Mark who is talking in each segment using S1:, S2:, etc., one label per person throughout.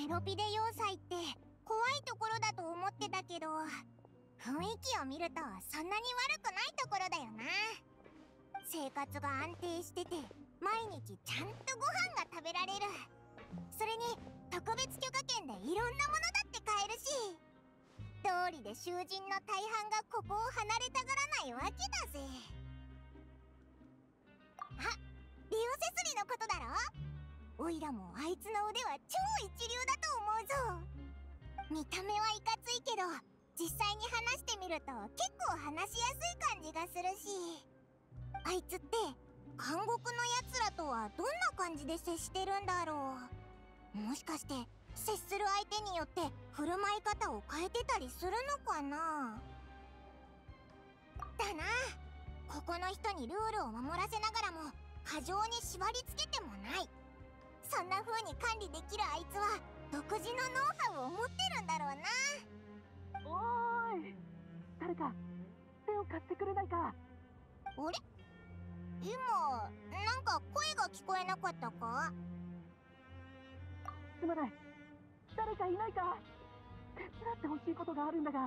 S1: メロピデ要塞って怖いところだと思ってたけど、雰囲気を見るとそんなに悪くないところだよな。生活が安定してて、毎日ちゃんとご飯が食べられる。それに特別許可券でいろんなものだって買えるし、道理で囚人の大半がここを離れたがらないわけだぜ。あ、リオセスリのことだろ。オイラもあいつの腕は超一流だと思うぞ。見た目はいかついけど、実際に話してみると結構話しやすい感じがするし、あいつって監獄のやつらとはどんな感じで接してるんだろう。もしかして接する相手によって振る舞い方を変えてたりするのかな。だな。ここの人にルールを守らせながらも過剰に縛り付けてもない。そんな風に管理できるあいつは独自のノウハウを持ってるんだろうな。
S2: おーい、誰か手を貸してくれないか。
S1: あれ、今なんか声が聞こえなかったか。
S2: すまない、誰かいないか。手伝ってほしいことがあるんだが。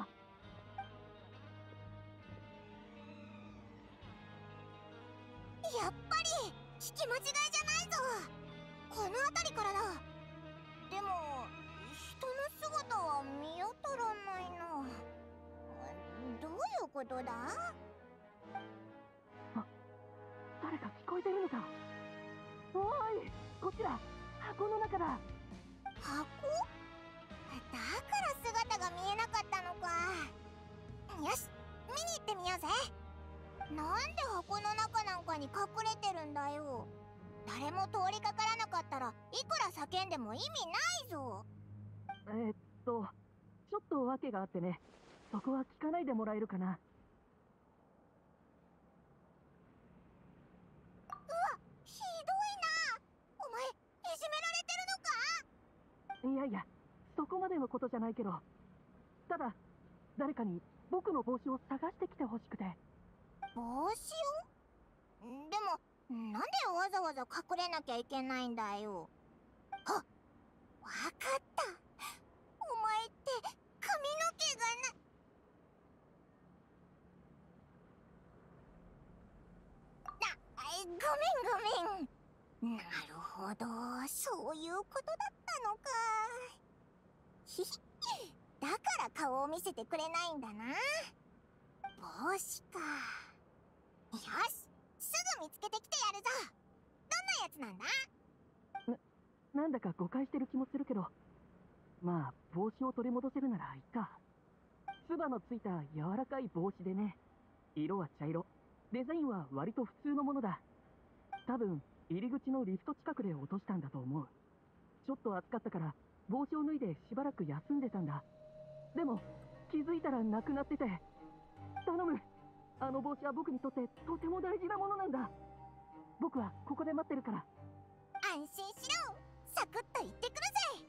S1: やっぱり聞き間違いじゃないぞ。この辺りからだ。でも人の姿は見当たらないな。どういうことだ。
S2: 誰か聞こえてるのか。おーい、こっちだ。箱の中だ。
S1: 箱？だから姿が見えなかったのか。よし、見に行ってみようぜ。なんで箱の中なんかに隠れてるんだよ。誰も通りかからなかったらいくら叫んでも意味ないぞ。
S2: ちょっと訳があってね。そこは聞かないでもらえるかな。
S1: うわ、ひどいな。お前いじめられてるのか。
S2: いやいや、そこまでのことじゃないけど、ただ誰かに僕の帽子を探してきてほしくて。
S1: 帽子を？でもなんでわざわざ隠れなきゃいけないんだよ。あ、わかった。お前って髪の毛がごめんごめん。なるほど、そういうことだったのか。ひひ、だから顔を見せてくれないんだな。帽子か。よし、すぐ見つけてきてやるぞ。どんなやつなんだ。
S2: なんだか誤解してる気もするけど、まあ帽子を取り戻せるならいいか。つばのついた柔らかい帽子でね。色は茶色、デザインは割と普通のものだ。多分入り口のリフト近くで落としたんだと思う。ちょっと暑かったから帽子を脱いでしばらく休んでたんだ。でも気づいたらなくなってて。頼む、あの帽子は僕にとってとても大事なものなんだ。僕はここで待ってるから。
S1: 安心しろ。サクッと行ってくるぜ。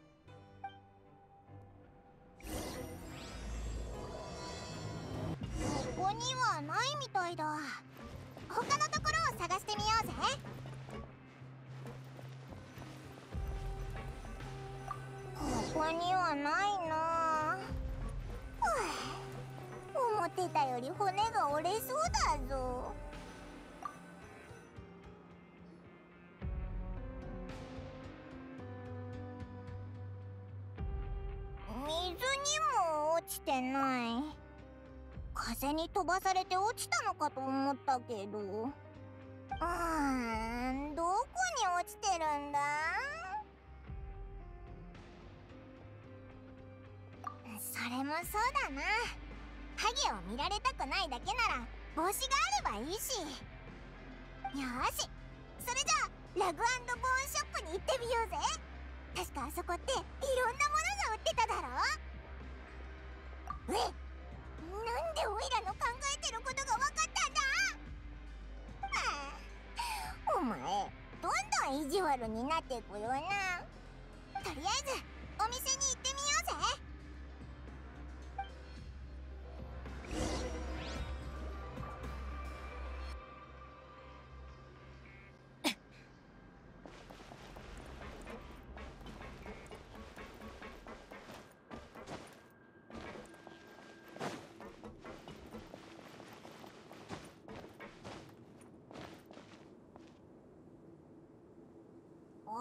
S1: ここにはないみたいだ。他のところを探してみようぜ。ここにはないな。思ってたより骨が折れそうだぞ。水にも落ちてない。風に飛ばされて落ちたのかと思ったけど。どこに落ちてるんだ。それもそうだな。ハゲを見られたくないだけなら帽子があればいいし。よし、それじゃあラグ&ボーンショップに行ってみようぜ。確かあそこっていろんなものが売ってただろ。なんでオイラの考えてることが分かったんだ。お前どんどん意地悪になっていくよな。とりあえずお店に行ってみようぜ。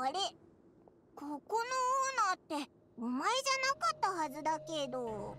S1: あれ、ここのオーナーってお前じゃなかったはずだけど。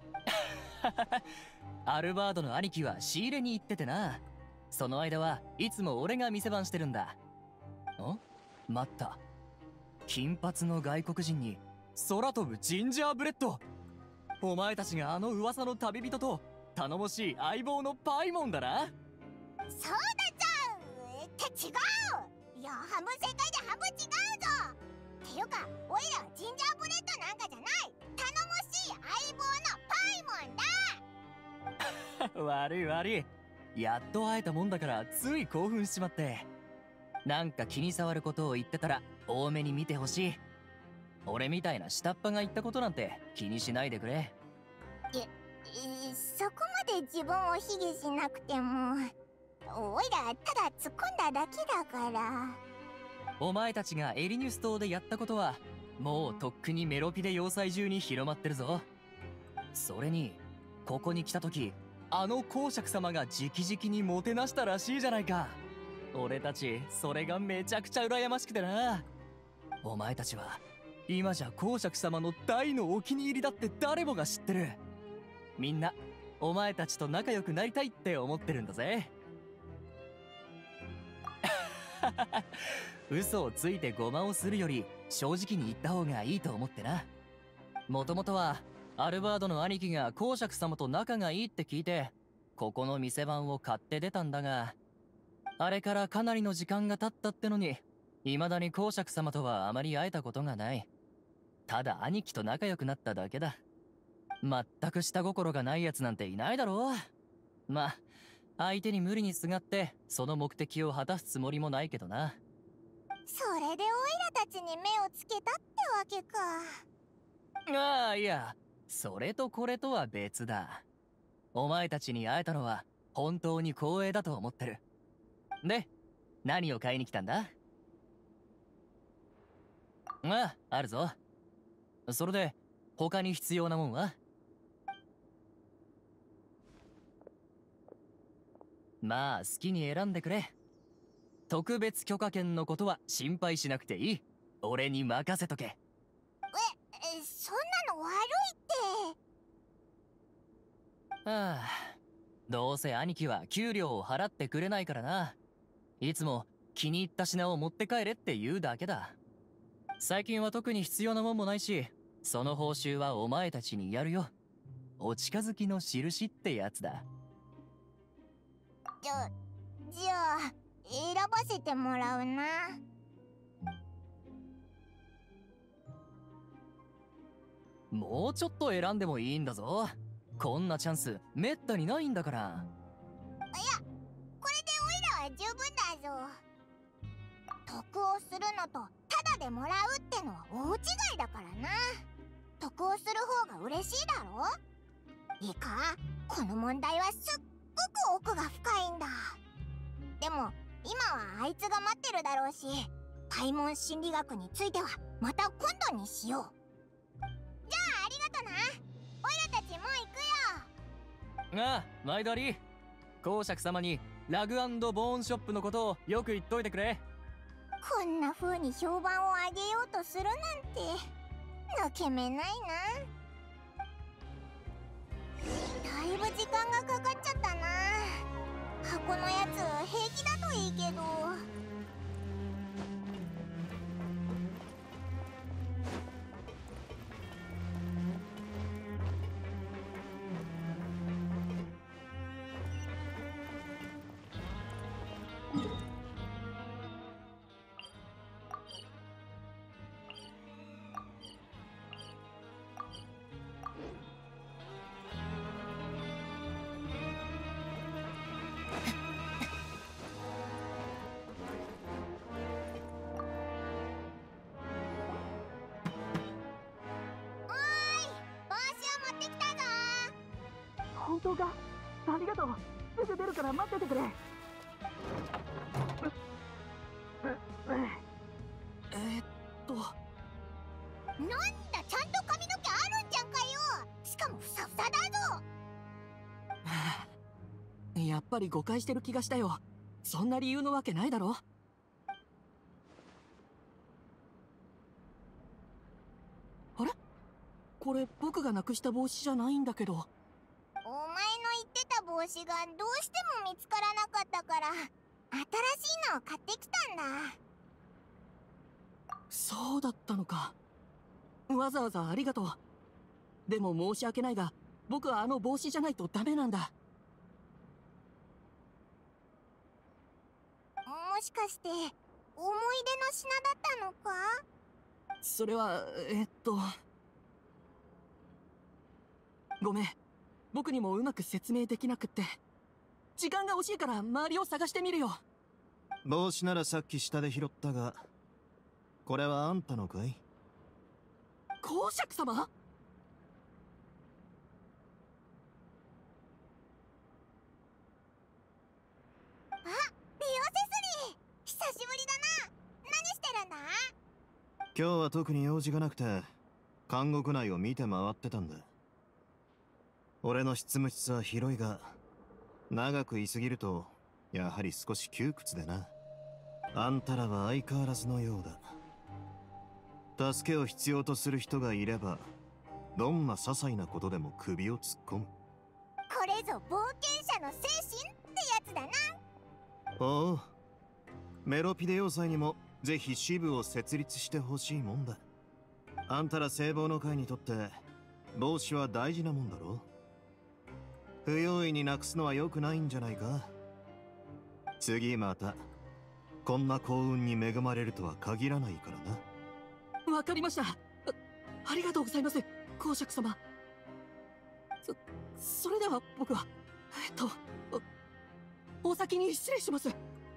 S3: アルバードの兄貴は仕入れに行っててな。その間はいつも俺が店番してるんだ。待った。金髪の外国人に空飛ぶジンジャーブレッド。お前たちがあの噂の旅人と頼もしい相棒のパイモンだな。
S1: そうだじゃんって違う。いや、半分正解で半分違うぞ。っていうか、おいらはジンジャーブレッドなんかじゃない。頼もしい相棒のパイモンだ。
S3: 悪い悪い。やっと会えたもんだからつい興奮しちまって。なんか気に障ることを言ってたら多めに見てほしい。俺みたいな下っ端が言ったことなんて気にしないでくれ。
S1: そこまで自分を卑下しなくても、おいらただ突っ込んだだけだから。
S3: お前たちがエリニュス島でやったことはもうとっくにメロピデ要塞中に広まってるぞ。それにここに来た時、あの公爵様が直々にもてなしたらしいじゃないか。俺たちそれがめちゃくちゃ羨ましくてな。お前たちは今じゃ公爵様の大のお気に入りだって誰もが知ってる。みんなお前たちと仲良くなりたいって思ってるんだぜ。嘘をついてごまをするより正直に言った方がいいと思ってな。もともとはアルバードの兄貴が公爵様と仲がいいって聞いてここの店番を買って出たんだが、あれからかなりの時間が経ったってのに未だに公爵様とはあまり会えたことがない。ただ兄貴と仲良くなっただけだ。全く下心がないやつなんていないだろう。まあ相手に無理にすがってその目的を果たすつもりもないけどな。
S1: それでオイラたちに目をつけたってわけか。
S3: ああ、いや、それとこれとは別だ。お前たちに会えたのは本当に光栄だと思ってる。で、何を買いに来たんだ？あるぞ。それで他に必要なもんは？まあ好きに選んでくれ。特別許可権のことは心配しなくていい。俺に任せとけ。
S1: そんなの悪いって。
S3: どうせ兄貴は給料を払ってくれないからな。いつも気に入った品を持って帰れって言うだけだ。最近は特に必要なもんもないし、その報酬はお前たちにやるよ。お近づきの印ってやつだ。
S1: じゃあ選ばせてもらうな。
S3: もうちょっと選んでもいいんだぞ。こんなチャンスめったにないんだから。
S1: いや、これでオイラは十分だぞ。得をするのとタダでもらうってのは大違いだからな。得をする方が嬉しいだろ。いいか、この問題はすっごく奥が深いんだ。でも今はあいつが待ってるだろうし、パイモン心理学についてはまた今度にしよう。じゃあありがとな。オイラたちもう行くよ。
S3: ああ、毎度あり。公爵様にラグ&ボーンショップのことをよく言っといてくれ。
S1: こんな風に評判を上げようとするなんて抜け目ないな。だいぶ時間がかかっちゃったな。箱のやつ平気だといいけど。
S2: 本当か？ありがとう。すぐ出るから待っててくれ。なんだ、
S1: ちゃんと髪の毛あるんじゃんかよ。しかもふさふさだぞ。
S2: やっぱり誤解してる気がしたよ。そんな理由のわけないだろ。 これ僕がなくした帽子じゃないんだけど。
S1: お前の言ってた帽子がどうしても見つからなかったから、新しいのを買ってきたんだ。
S2: そうだったのか。わざわざありがとう。でも申し訳ないが、僕はあの帽子じゃないとダメなんだ。
S1: もしかして思い出の品だったのか？
S2: それはごめん、僕にもうまく説明できなくって。時間が惜しいから周りを探してみるよ。
S4: 帽子ならさっき下で拾ったが、これはあんたのかい？
S2: 公爵様？
S1: あ、リオセスリー、久しぶりだな。何してるんだ？
S4: 今日は特に用事がなくて監獄内を見て回ってたんだ。俺の執務室は広いが、長く居すぎるとやはり少し窮屈でな。あんたらは相変わらずのようだ。助けを必要とする人がいれば、どんな些細なことでも首を突っ込む。
S1: これぞ冒険者の精神ってやつだな。
S4: おう、メロピデ要塞にもぜひ支部を設立してほしいもんだ。あんたら聖望の会にとって帽子は大事なもんだろ。不用意になくすのは良くないんじゃないか。次またこんな幸運に恵まれるとは限らないからな。
S2: わかりました。ありがとうございます、公爵様。それでは僕はお先に失礼します。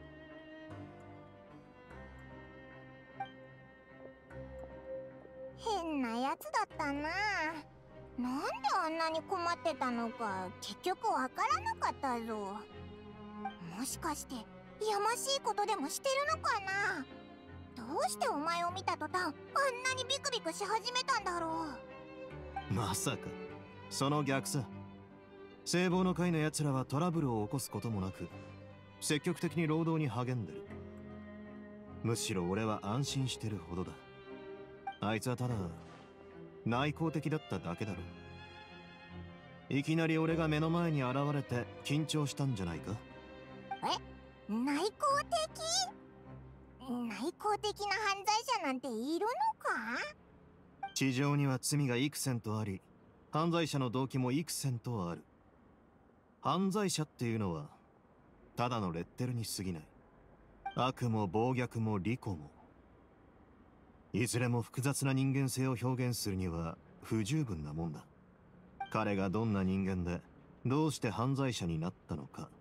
S1: 変なやつだったな。なんであんなに困ってたのか結局わからなかったぞ。もしかしてやましいことでもしてるのかな。どうしてお前を見た途端あんなにビクビクし始めたんだろう。
S4: まさかその逆さ。聖望の会の奴らはトラブルを起こすこともなく積極的に労働に励んでる。むしろ俺は安心してるほどだ。あいつはただ内向的だっただけだろ。いきなり俺が目の前に現れて緊張したんじゃないか？
S1: 内向的？内向的な犯罪者なんているのか？
S4: 地上には罪が幾千とあり、犯罪者の動機も幾千とある。犯罪者っていうのはただのレッテルに過ぎない。悪も暴虐も利己も、いずれも複雑な人間性を表現するには不十分なもんだ。彼がどんな人間でどうして犯罪者になったのか、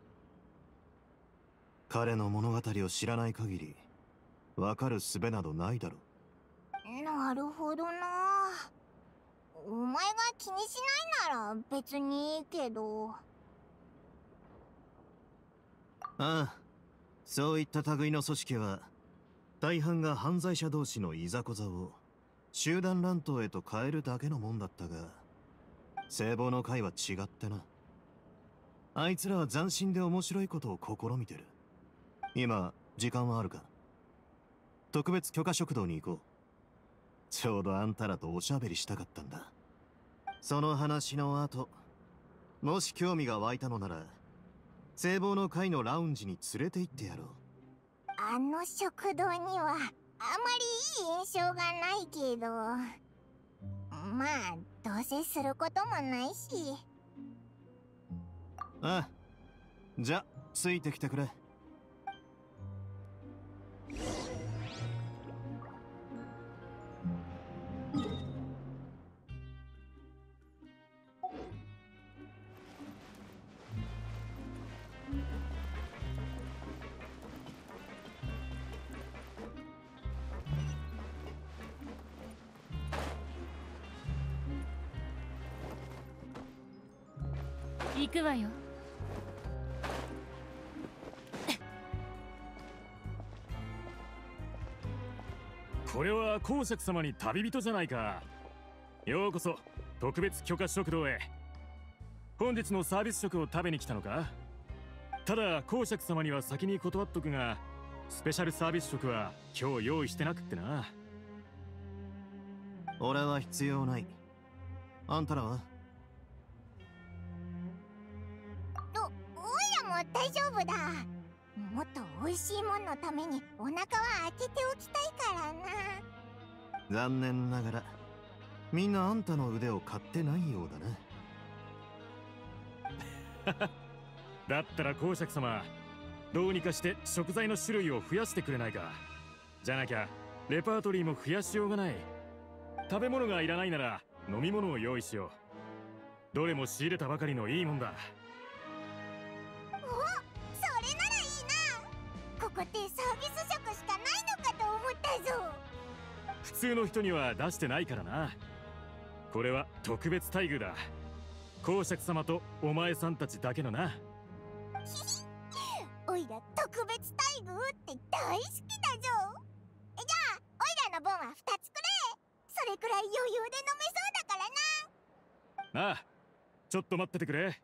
S4: 彼の物語を知らない限り分かる術などないだろう。
S1: なるほどな。お前が気にしないなら別にいいけど。
S4: ああ、そういった類の組織は大半が犯罪者同士のいざこざを集団乱闘へと変えるだけのもんだったが、聖望の会は違ってな。あいつらは斬新で面白いことを試みてる。今時間はあるか？特別許可食堂に行こう。ちょうどあんたらとおしゃべりしたかったんだ。その話の後、もし興味が湧いたのなら聖望の会のラウンジに連れて行ってやろう。
S1: あの食堂にはあまりいい印象がないけど、まあどうせすることもないし。
S4: ああ、じゃついてきてくれ。
S5: 行くわよ。
S6: これは公爵様に旅人じゃないか。ようこそ特別許可食堂へ。本日のサービス食を食べに来たのか？ただ公爵様には先に断っとくが、スペシャルサービス食は今日用意してなくってな。
S4: 俺は必要ない。 あんたらは？
S1: おいらも大丈夫だ。もっと美味しいもんのためにお腹は開けておきたいからな。
S4: 残念ながらみんなあんたの腕を買ってないようだな。
S6: だったら公爵様、どうにかして食材の種類を増やしてくれないか。じゃなきゃレパートリーも増やしようがない。食べ物がいらないなら飲み物を用意しよう。どれも仕入れたばかりのいいもんだ。
S1: お、それならいいな。ここってサービス食しかないのかと思ったぞ。
S6: 普通の人には出してないからな。これは特別待遇だ。公爵様とお前さんたちだけのな。
S1: おいら特別待遇って大好きだぞ。じゃあおいらの分は2つくれ。それくらい余裕で飲めそうだからな。
S6: ああ、ちょっと待っててくれ。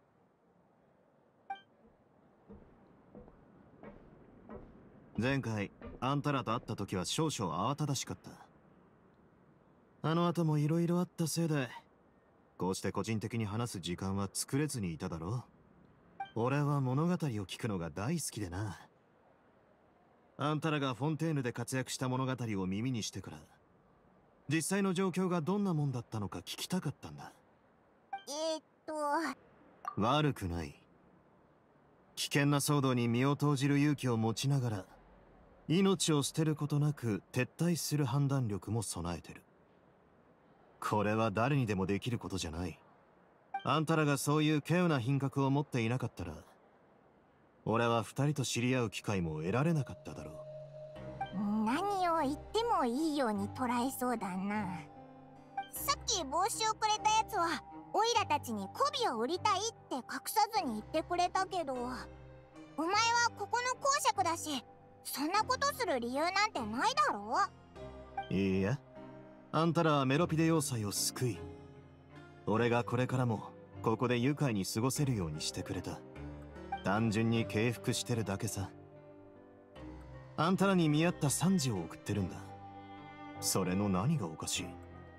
S4: 前回あんたらと会った時は少々慌ただしかった。あの後も色々あったせいでこうして個人的に話す時間は作れずにいただろう。俺は物語を聞くのが大好きでな。あんたらがフォンテーヌで活躍した物語を耳にしてから実際の状況がどんなもんだったのか聞きたかったんだ。悪くない。危険な騒動に身を投じる勇気を持ちながら命を捨てることなく撤退する判断力も備えてる。これは誰にでもできることじゃない。あんたらがそういう稀有な品格を持っていなかったら俺は二人と知り合う機会も得られなかっただろう。
S1: 何を言ってもいいように捉えそうだな。さっき帽子をくれたやつはオイラたちに媚びを売りたいって隠さずに言ってくれたけど、お前はここの公爵だしそんなことする理由なんてないだろう。
S4: いいや、あんたらはメロピデ要塞を救い俺がこれからもここで愉快に過ごせるようにしてくれた。単純に敬服してるだけさ。あんたらに見合った賛辞を送ってるんだ。それの何がおかしい？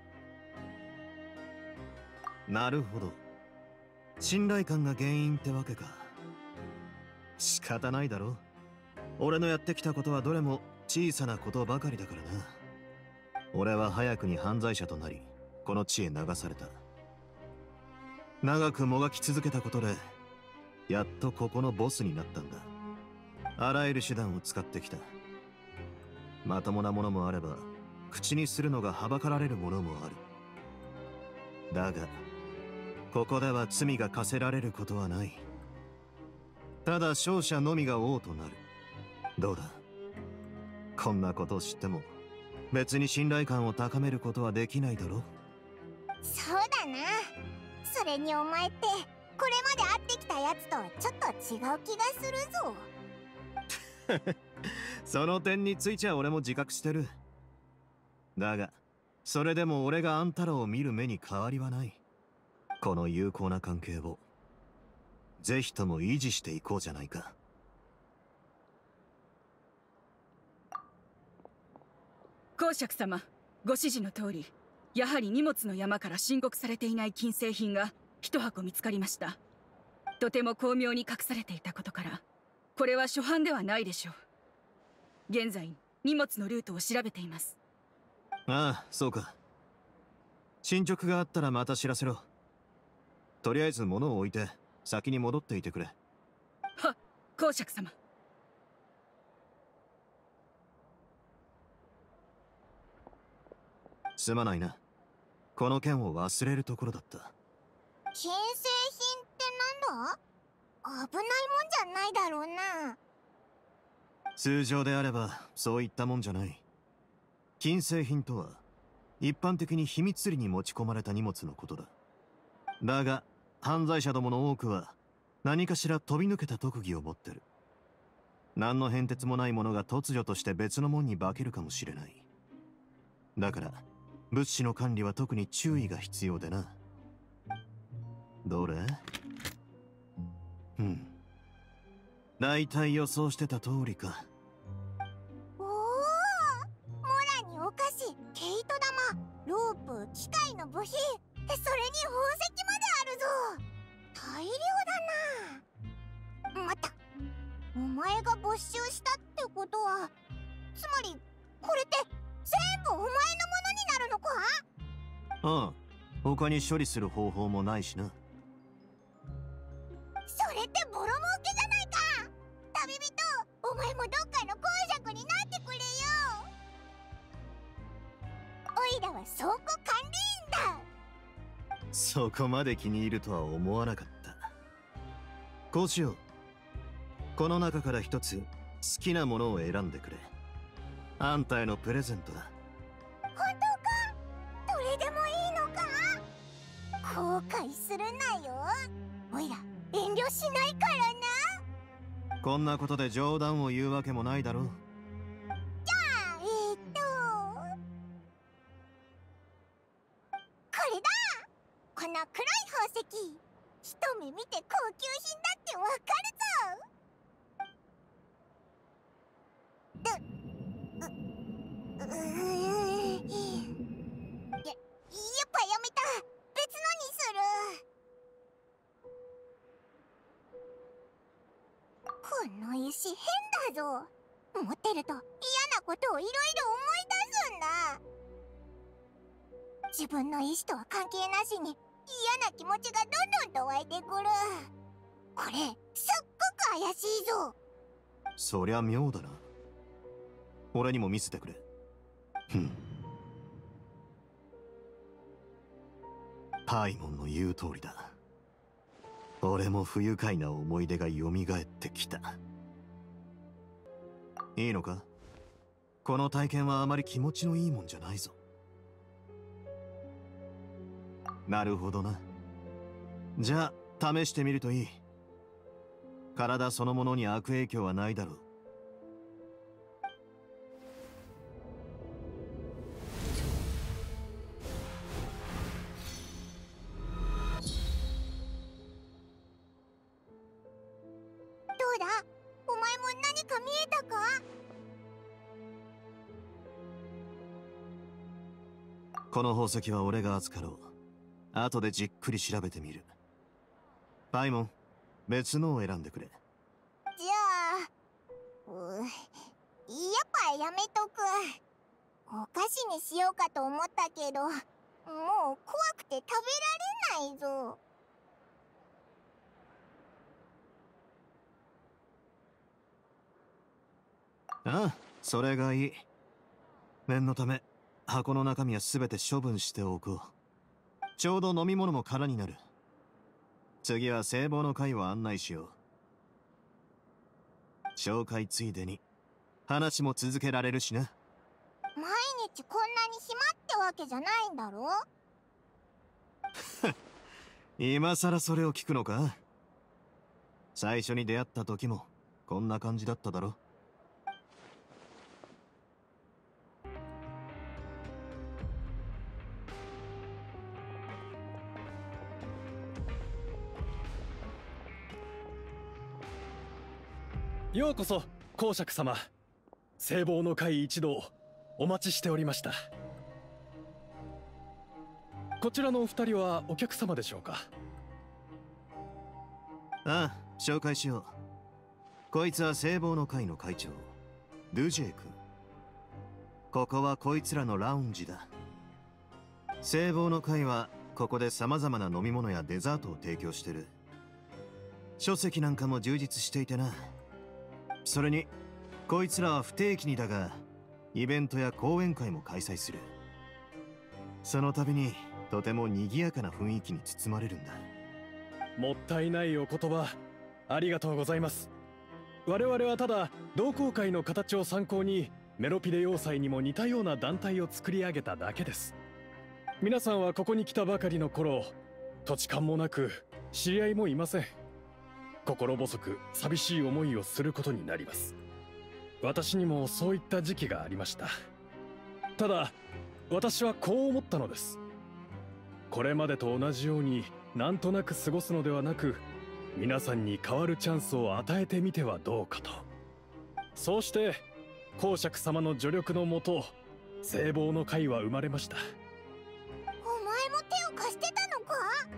S4: なるほど、信頼感が原因ってわけか。仕方ないだろう。俺のやってきたことはどれも小さなことばかりだからな。俺は早くに犯罪者となりこの地へ流された。長くもがき続けたことでやっとここのボスになったんだ。あらゆる手段を使ってきた。まともなものもあれば口にするのがはばかられるものもある。だがここでは罪が課せられることはない。ただ勝者のみが王となる。どうだ、こんなことを知っても別に信頼感を高めることはできないだろう。
S1: そうだな。それにお前ってこれまで会ってきたやつとちょっと違う気がするぞ。
S4: その点についちゃ俺も自覚してる。だがそれでも俺があんたらを見る目に変わりはない。この友好な関係をぜひとも維持していこうじゃないか。
S5: 公爵様、ご指示の通り、やはり荷物の山から申告されていない金製品が一箱見つかりました。とても巧妙に隠されていたことからこれは初犯ではないでしょう。現在荷物のルートを調べています。
S4: ああ、そうか。進捗があったらまた知らせろ。とりあえず物を置いて先に戻っていてくれ。
S5: はっ、公爵様。
S4: すまないな。この件を忘れるところだった。
S1: 金製品ってなんだ？危ないもんじゃないだろうな。
S4: 通常であればそういったもんじゃない。金製品とは一般的に秘密裏に持ち込まれた荷物のことだ。だが犯罪者どもの多くは何かしら飛び抜けた特技を持ってる。何の変哲もないものが突如として別のもんに化けるかもしれない。だから物資の管理は特に注意が必要でな。どれ？大体予想してた通りか。
S1: おお、モラにお菓子、毛糸玉、ロープ、機械の部品。 それに宝石まであるぞ。大量だな。また、お前が没収したってことは、つまりこれって全部お前のものになるのか？
S4: ああ、他に処理する方法もないしな。
S1: それってボロ儲けじゃないか。旅人、お前もどっかの公爵になってくれよ。おいらは倉庫管理員だ。
S4: そこまで気に入るとは思わなかった。こうしよう。この中から一つ好きなものを選んでくれ。あんたへのプレゼントだ。
S1: 本当か？どれでもいいのか？後悔するなよ。おいら遠慮しないからな。
S4: こんなことで冗談を言うわけもないだろう。
S1: じゃあこれだ。この黒い宝石、一目見て高級品だってわかるぞ。やっぱやめた。別のにする。この石変だぞ。持ってると嫌なことをいろいろ思い出すんだ。自分の意志とは関係なしに嫌な気持ちがどんどんと湧いてくる。これすっごく怪しいぞ。
S4: そりゃ妙だな。俺にも見せてくれ。パイモンの言う通りだ。俺も不愉快な思い出が蘇ってきた。いいのか？この体験はあまり気持ちのいいもんじゃないぞ。なるほどな。じゃあ試してみるといい。体そのものに悪影響はないだろう。
S1: どうだ？お前も何か見えたか？
S4: この宝石は俺が扱ろう。後でじっくり調べてみる。パイモン、別のを選んでくれ。
S1: じゃあ、やっぱやめとく。お菓子にしようかと思ったけど、もう怖くて食べられないぞ。
S4: ああ、それがいい。念のため箱の中身は全て処分しておこう。ちょうど飲み物も空になる。次は聖望の会を案内しよう。紹介ついでに話も続けられるしな。
S1: 毎日こんなに暇ってわけじゃないんだろ？
S4: 今さらそれを聞くのか？最初に出会った時もこんな感じだっただろ。
S7: ようこそ公爵様。聖望の会一同お待ちしておりました。こちらのお二人はお客様でしょうか？
S4: ああ、紹介しよう。こいつは聖望の会の会長ルジェイ君。ここはこいつらのラウンジだ。聖望の会はここで様々な飲み物やデザートを提供してる。書籍なんかも充実していてな。それにこいつらは不定期にだがイベントや講演会も開催する。その度にとても賑やかな雰囲気に包まれるんだ。
S7: もったいないお言葉ありがとうございます。我々はただ同好会の形を参考にメロピデ要塞にも似たような団体を作り上げただけです。皆さんはここに来たばかりの頃、土地勘もなく知り合いもいません。心細く寂しい思いをすることになります。私にもそういった時期がありました。ただ私はこう思ったのです。これまでと同じようになんとなく過ごすのではなく、皆さんに変わるチャンスを与えてみてはどうかと。そうして公爵様の助力のもと聖望の会は生まれました。
S1: お前前も手を貸してたのか？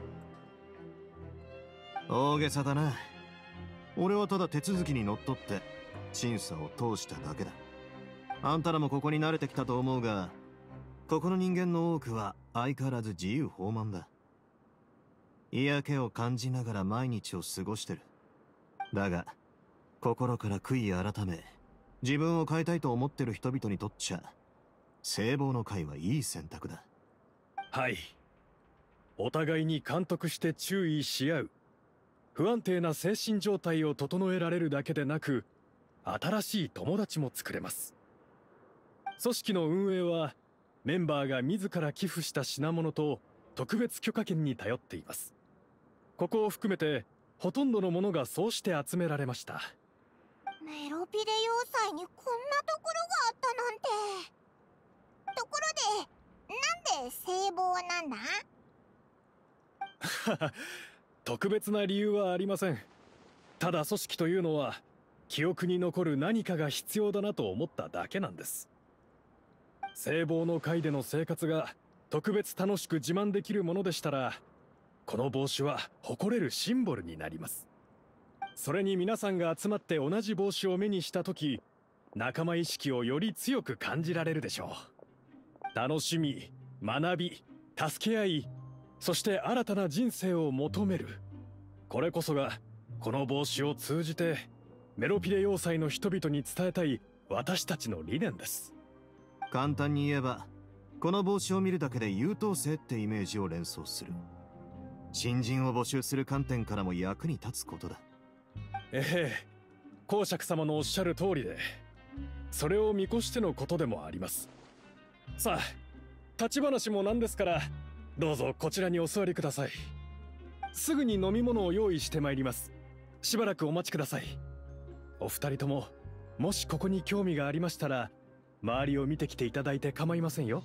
S4: 大げさだな。俺はただ手続きにのっとって審査を通しただけだ。あんたらもここに慣れてきたと思うが、ここの人間の多くは相変わらず自由放漫だ。嫌気を感じながら毎日を過ごしてる。だが心から悔い改め自分を変えたいと思ってる人々にとっちゃ聖望の会はいい選択だ。
S7: はい。お互いに監督して注意し合う。不安定な精神状態を整えられるだけでなく、新しい友達も作れます。組織の運営はメンバーが自ら寄付した品物と特別許可権に頼っています。ここを含めてほとんどのものがそうして集められました。
S1: メロピデ要塞にこんなところがあったなんて。ところで、なんで聖望なんだ？
S7: 特別な理由はありません。ただ組織というのは記憶に残る何かが必要だなと思っただけなんです。聖望の会での生活が特別楽しく自慢できるものでしたら、この帽子は誇れるシンボルになります。それに皆さんが集まって同じ帽子を目にした時、仲間意識をより強く感じられるでしょう。楽しみ、学び、助け合い、そして新たな人生を求める。これこそがこの帽子を通じてメロピデ要塞の人々に伝えたい私たちの理念です。
S4: 簡単に言えば、この帽子を見るだけで優等生ってイメージを連想する。新人を募集する観点からも役に立つことだ。
S7: 公爵様のおっしゃる通りで、それを見越してのことでもあります。さあ、立ち話もなんですから、どうぞこちらにお座りください。すぐに飲み物を用意してまいります。しばらくお待ちください。お二人とも、もしここに興味がありましたら、周りを見てきていただいて構いませんよ。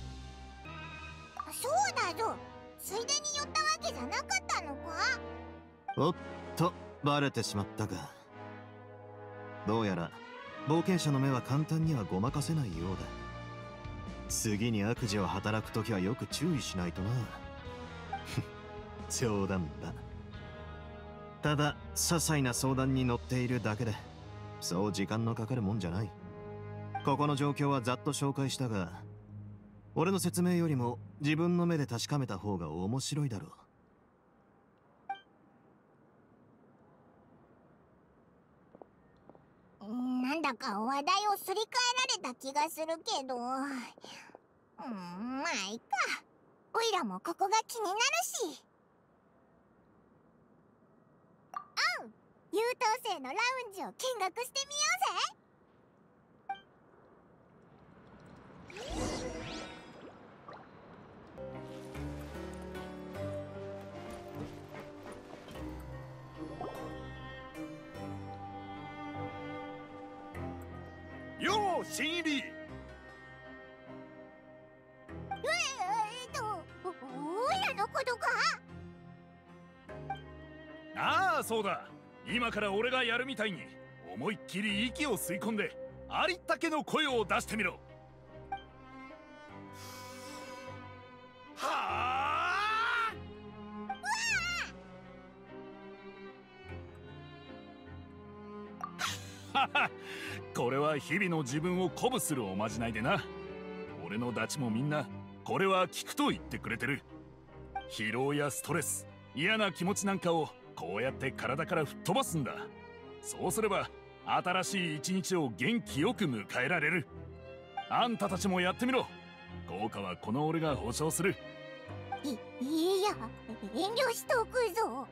S1: そうだぞ。ついでに寄ったわけじゃなかったのか？
S4: おっと、バレてしまったか。どうやら冒険者の目は簡単にはごまかせないようだ。次に悪事を働くときはよく注意しないとな。冗談だ。ただ些細な相談に乗っているだけで、そう時間のかかるもんじゃない。ここの状況はざっと紹介したが、俺の説明よりも自分の目で確かめた方が面白いだろ
S1: う。なんだか話題をすり替えられた気がするけど、まあいいか。おいらもここが気になるし。優等生のラウンジを見学してみようぜ。
S6: よう、新入り。
S1: おいらのことか？
S6: ああ、そうだ。今から俺がやるみたいに思いっきり息を吸い込んでありったけの声を出してみろ。はあこれは日々の自分を鼓舞するおまじないでな。俺のダチもみんなこれは効くと言ってくれてる。疲労やストレス、嫌な気持ちなんかをこうやって体から吹っ飛ばすんだ。そうすれば新しい一日を元気よく迎えられる。あんたたちもやってみろ。効果はこの俺が保証する。
S1: いや、遠慮しておくぞ。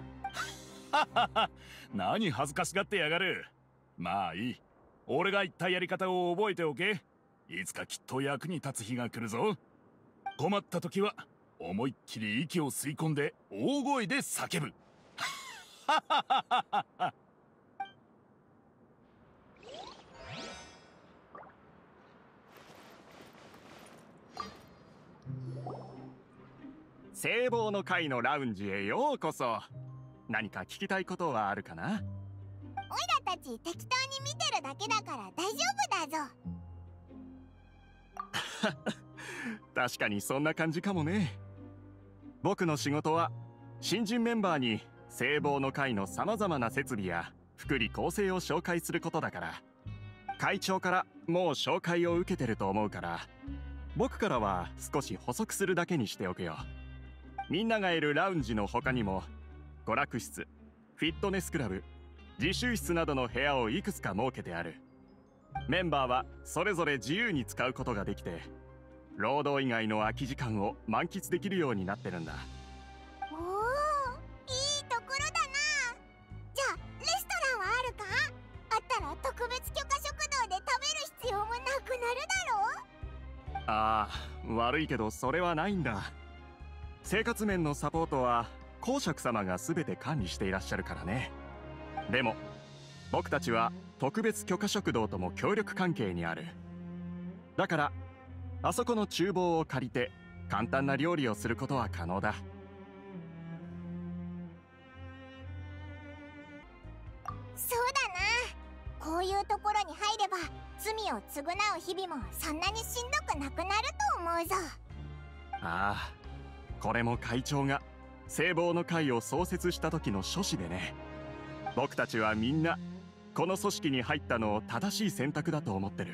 S6: 何恥ずかしがってやがる。まあいい。俺が言ったやり方を覚えておけ。いつかきっと役に立つ日が来るぞ。困った時は思いっきり息を吸い込んで大声で叫ぶ。
S8: 聖望の会のラウンジへようこそ。何か聞きたいことはあるかな？
S1: おいらたち適当に見てるだけだから大丈夫だぞ。
S8: 確かにそんな感じかもね。 僕の仕事は新人メンバーに聖望の会のさまざまな設備や福利厚生を紹介することだから、会長からもう紹介を受けてると思うから、僕からは少し補足するだけにしておくよ。みんながいるラウンジの他にも娯楽室、フィットネスクラブ、自習室などの部屋をいくつか設けてある。メンバーはそれぞれ自由に使うことができて、労働以外の空き時間を満喫できるようになってるんだ。
S1: おお、いいところだな。じゃあレストランはあるか？あったら特別許可食堂で食べる必要もなくなるだろう。
S8: ああ、悪いけどそれはないんだ。生活面のサポートは公爵様が全て管理していらっしゃるからね。でも僕たちは特別許可食堂とも協力関係にある。だからあそこの厨房を借りて簡単な料理をすることは可能だ。
S1: そうだな。こういうところに入れば罪を償う日々もそんなにしんどくなくなると思うぞ。
S8: ああ、これも会長が聖望の会を創設した時の書士でね。僕たちはみんなこの組織に入ったのを正しい選択だと思ってる。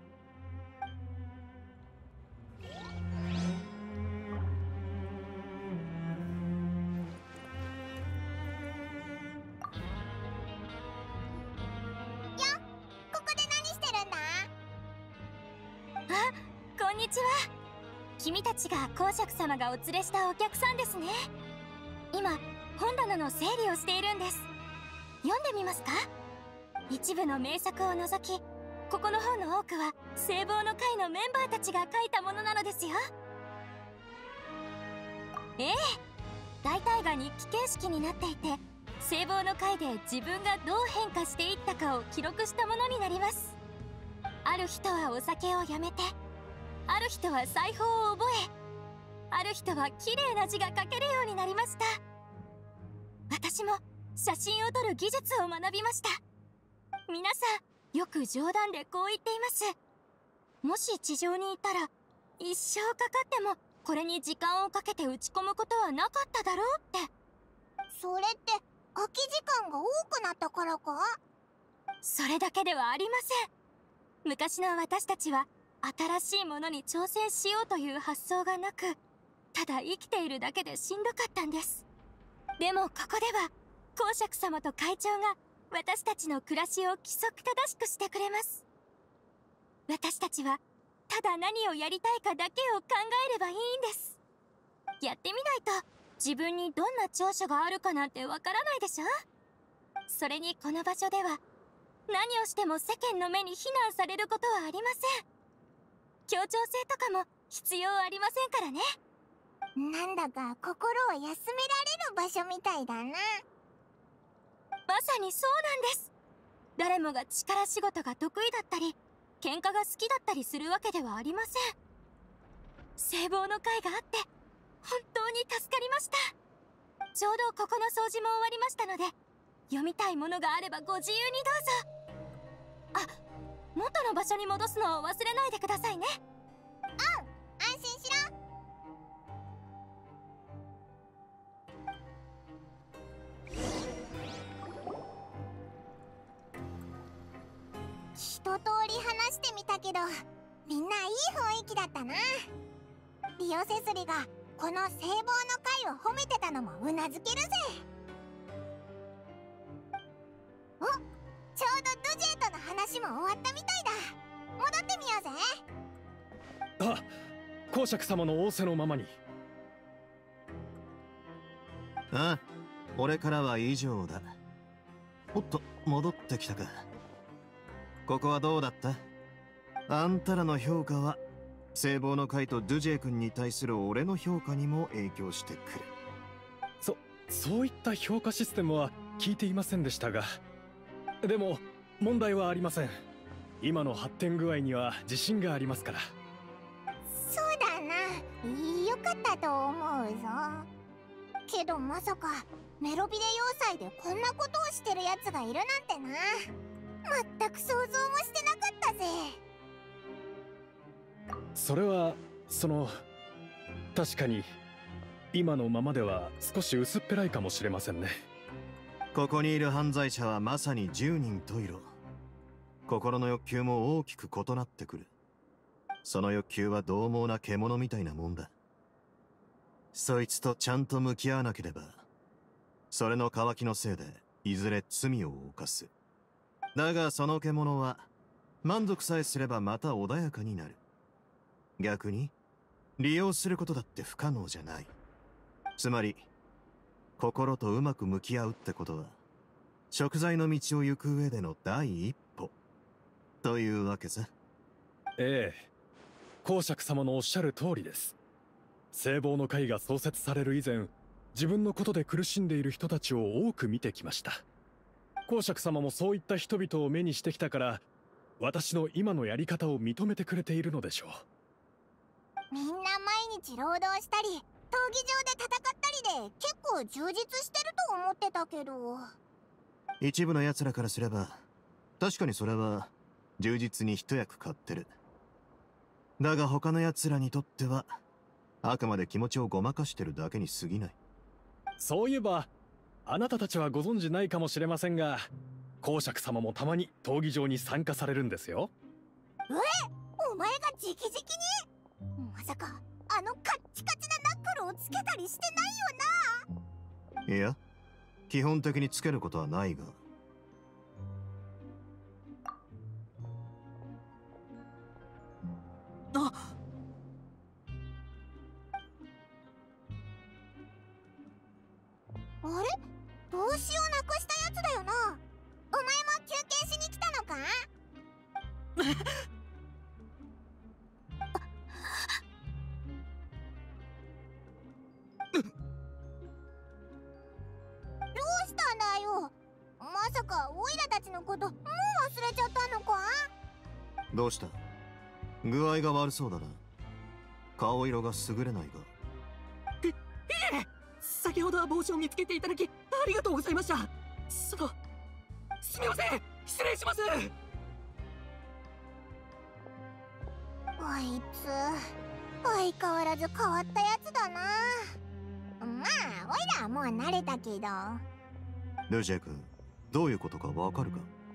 S1: ここで何してるんだ？
S9: あ、こんにちは。君たちが公爵様がお連れしたお客さんですね。今本棚の整理をしているんです。読んでみますか？一部の名作を除き、ここの本の多くは聖望の会のメンバーたちが書いたものなのですよ。ええ、大体が日記形式になっていて、聖望の会で自分がどう変化していったかを記録したものになります。ある人はお酒をやめて、ある人は裁縫を覚え、ある人は綺麗な字が書けるようになりました。私も写真を撮る技術を学びました。皆さんよく冗談でこう言っています。もし地上にいたら一生かかってもこれに時間をかけて打ち込むことはなかっただろうって。
S1: それって空き時間が多くなったからか？
S9: それだけではありません。昔の私たちは新しいものに挑戦しようという発想がなく、ただ生きているだけでしんどかったんです。でもここでは公爵様と会長が私たちの暮らしを規則正しくしてくれます。私たちはただ何をやりたいかだけを考えればいいんです。やってみないと自分にどんな長所があるかなんてわからないでしょ。それにこの場所では何をしても世間の目に非難されることはありません。協調性とかも必要ありませんからね。
S1: なんだか心を休められる場所みたいだな。
S9: まさにそうなんです。誰もが力仕事が得意だったり喧嘩が好きだったりするわけではありません。聖望の会があって本当に助かりました。ちょうどここの掃除も終わりましたので、読みたいものがあればご自由にどうぞ。あ、元の場所に戻すのを忘れないでくださいね。
S1: 安心しろ。一通り話してみたけど、みんないい雰囲気だったな。リオセスリがこの聖望の会を褒めてたのもうなずけるぜ。お、ちょうどドジェとの話も終わったみたいだ。戻ってみようぜ。
S7: あ、公爵様の仰せのままに。
S4: ああ、俺からは以上だ。おっと、戻ってきたか。ここはどうだった？あんたらの評価は聖望の会とドゥジェ君に対する俺の評価にも影響してくる。
S7: そういった評価システムは聞いていませんでしたが、でも問題はありません。今の発展具合には自信がありますから。
S1: そうだな、よかったと思うぞ。けどまさかメロビデ要塞でこんなことをしてるやつがいるなんてな。全く想像もしてなかったぜ。
S7: それは確かに今のままでは少し薄っぺらいかもしれませんね。
S4: ここにいる犯罪者はまさに十人十色。心の欲求も大きく異なってくる。その欲求は獰猛な獣みたいなもんだ。そいつとちゃんと向き合わなければ、それの渇きのせいでいずれ罪を犯す。だがその獣は満足さえすればまた穏やかになる。逆に利用することだって不可能じゃない。つまり心とうまく向き合うってことは贖罪の道を行く上での第一歩というわけさ。
S7: ええ、公爵様のおっしゃる通りです。聖望の会が創設される以前、自分のことで苦しんでいる人たちを多く見てきました。公爵様もそういった人々を目にしてきたから、私の今のやり方を認めてくれているのでしょう。
S1: みんな毎日労働したり闘技場で戦ったりで結構充実してると思ってたけど。
S4: 一部の奴らからすれば確かにそれは充実に一役買ってる。だが他の奴らにとってはあくまで気持ちをごまかしてるだけに過ぎない。
S7: そういえばあなたたちはご存じないかもしれませんが、公爵様もたまに闘技場に参加されるんですよ。
S1: お前が直々に？まさかあのカッチカチなナックルをつけたりしてないよな？
S4: いや、基本的につけることはないが。
S1: あれ？帽子をなくしたやつだよな。お前も休憩しに来たのか？どうしたんだよ。まさかオイラたちのこともう忘れちゃったのか？
S4: どうした？具合が悪そうだな。顔色が優れないが。
S2: 先ほどは帽子を見つけていただきありがとうございました。すみません、失礼します。
S1: あいつ相変わらず変わったやつだな。まあオイラはもう慣れたけど。
S4: ルジェ君、どういうことかわかるか？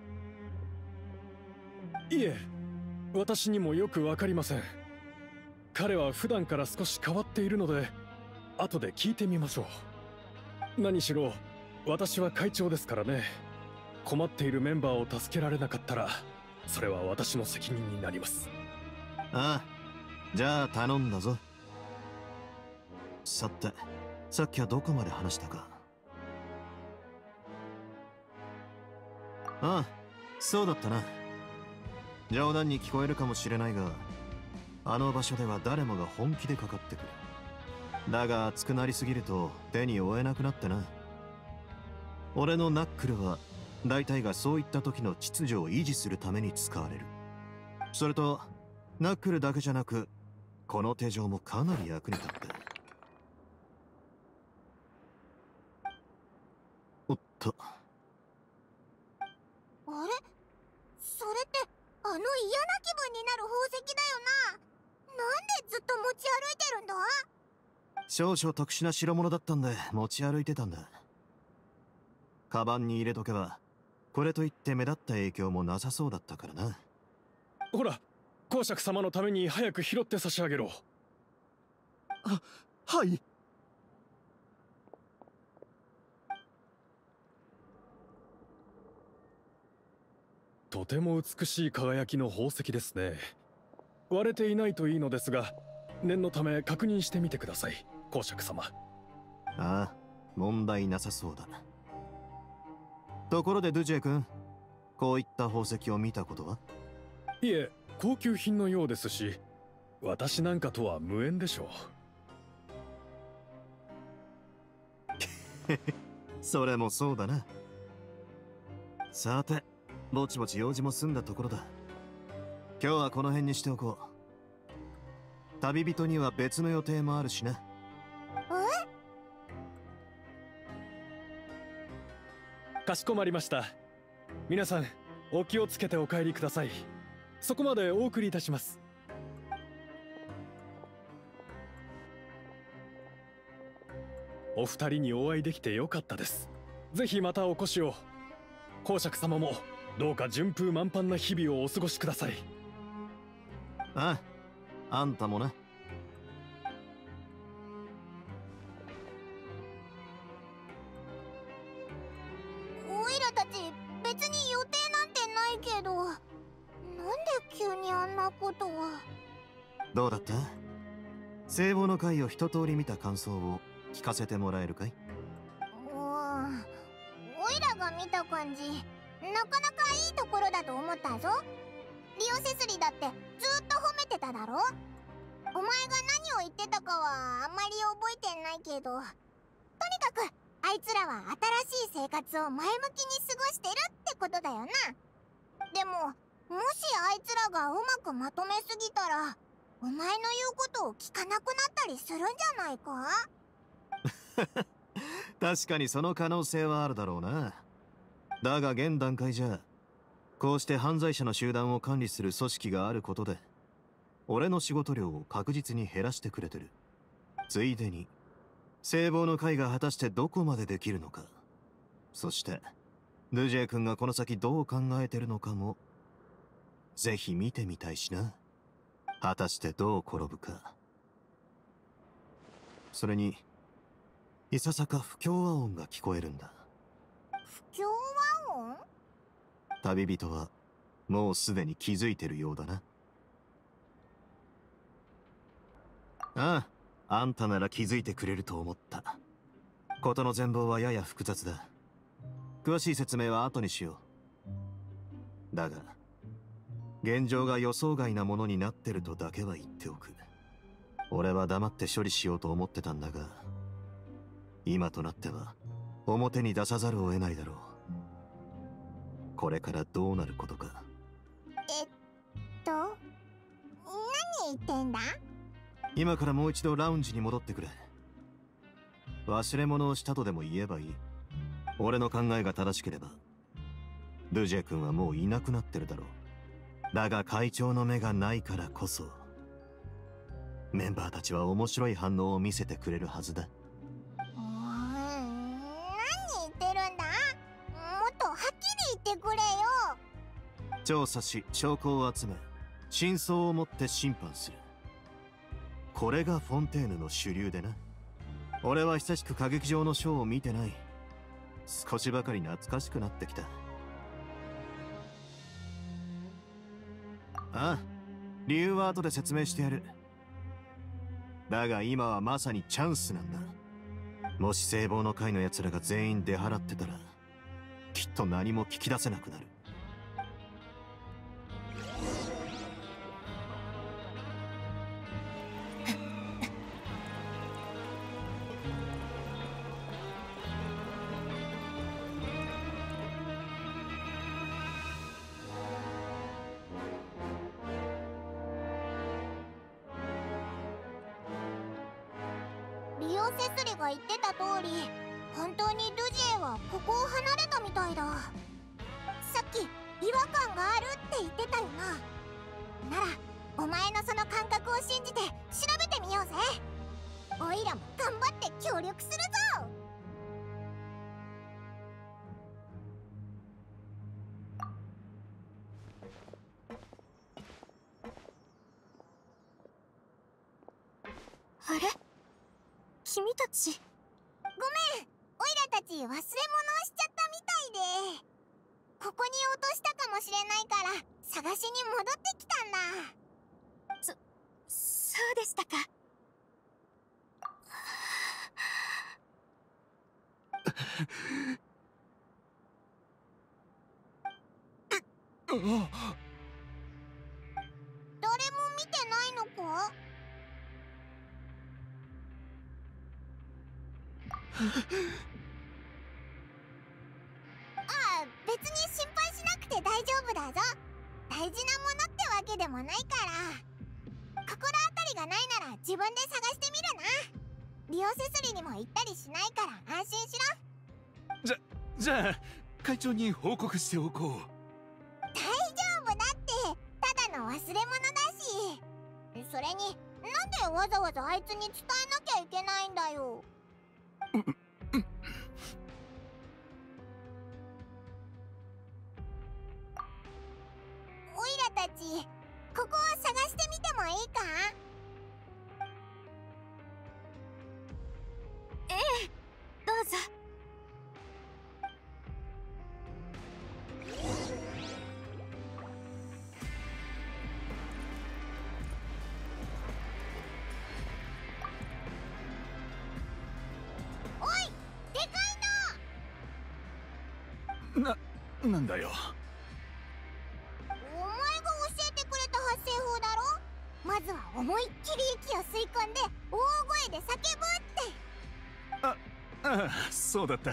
S7: いえ、私にもよくわかりません。彼は普段から少し変わっているので後で聞いてみましょう。何しろ私は会長ですからね。困っているメンバーを助けられなかったらそれは私の責任になります。
S4: ああ、じゃあ頼んだぞ。さて、さっきはどこまで話したか。ああ、そうだったな。冗談に聞こえるかもしれないが、あの場所では誰もが本気でかかってくる。だが熱くなりすぎると手に負えなくなってな。俺のナックルは大体がそういった時の秩序を維持するために使われる。それとナックルだけじゃなくこの手錠もかなり役に立って。おっと、
S1: あれ？それってあの嫌な気分になる宝石だよな。なんでずっと持ち歩いてるんだ？
S4: 少々特殊な代物だったんで持ち歩いてたんだ。カバンに入れとけばこれといって目立った影響もなさそうだったからな。
S7: ほら、公爵様のために早く拾って差し上げろ。
S2: はい。
S7: とても美しい輝きの宝石ですね。割れていないといいのですが、念のため確認してみてください、公爵様。
S4: ああ、問題なさそうだ。ところでドゥジェ君、こういった宝石を見たことは？
S7: いえ、高級品のようですし、私なんかとは無縁でしょ
S4: う。それもそうだな。さて、ぼちぼち用事も済んだところだ。今日はこの辺にしておこう。旅人には別の予定もあるしな。
S7: かしこまりました。皆さん、お気をつけてお帰りください。そこまでお送りいたします。 お二人にお会いできてよかったです。ぜひまたお越しを。公爵様もどうか順風満帆な日々をお過ごしください。
S4: ああ、あんたもな。
S1: オイラたち別に予定なんてないけど、なんで急にあんなことを。
S4: どうだった？聖望の会を一通り見た感想を聞かせてもらえるかい？
S1: オイラが見た感じ、なかなかいいところだと思ったぞ。リオセスリだってずっと褒めてただろ。お前が何を言ってたかはあんまり覚えてないけど、とにかくあいつらは新しい生活を前向きに過ごしてるってことだよな。でももしあいつらがうまくまとめすぎたら、お前の言うことを聞かなくなったりするんじゃないか？
S4: 確かにその可能性はあるだろうな。だが現段階じゃ、こうして犯罪者の集団を管理する組織があることで、俺の仕事量を確実に減らしてくれてる。ついでに聖望の会が果たしてどこまでできるのか、そしてルジェ君がこの先どう考えてるのかもぜひ見てみたいしな。果たしてどう転ぶか。それにいささか不協和音が聞こえるんだ。
S1: 不協和音？
S4: 旅人はもうすでに気づいてるようだな。ああ、あんたなら気づいてくれると思った。事の全貌はやや複雑だ。詳しい説明は後にしよう。だが現状が予想外なものになってるとだけは言っておく。俺は黙って処理しようと思ってたんだが、今となっては表に出さざるを得ないだろう。これからどうなることか。
S1: 何言ってんだ？
S4: 今からもう一度ラウンジに戻ってくれ。忘れ物をしたとでも言えばいい。俺の考えが正しければルジェ君はもういなくなってるだろう。だが会長の目がないからこそメンバーたちは面白い反応を見せてくれるはずだ。
S1: 何言ってるんだ？もっとはっきり言ってくれよ。
S4: 調査し証拠を集め真相をもって審判する。これがフォンテーヌの主流でな。俺は久しく歌劇場のショーを見てない。少しばかり懐かしくなってきた。ああ、理由は後で説明してやる。だが今はまさにチャンスなんだ。もし聖望の会の奴らが全員出払ってたら、きっと何も聞き出せなくなる。
S1: リオセスリが言ってた通り、本当にルジエはここを離れたみたいだ。さっき違和感があるって言ってたよな。ならお前のその感覚を信じて調べてみようぜ。おいらも頑張って協力するぞ。
S9: あれ？君たち。
S1: ごめん、オイラたち忘れ物をしちゃったみたいで、ここに落としたかもしれないから探しに戻ってきたんだ。
S9: そうでしたか。
S1: 誰も見てないのか？別に心配しなくて大丈夫だぞ。大事なものってわけでもないから。心当たりがないなら自分で探してみるな。リオセスリにも行ったりしないから安心しろ。
S10: じゃあ会長に報告しておこう。
S1: 大丈夫だって、ただの忘れ物だし。それになんでわざわざあいつに伝えなきゃいけないんだよ。 オイラたち、ここを探してみてもいいか？
S9: ええ、どうぞ。
S1: おい、でかい
S10: なんだよ。
S1: お前が教えてくれた発声法だろ？まずは思いっきり息を吸い込んで大声で叫ぶって。
S10: ああ、そうだった。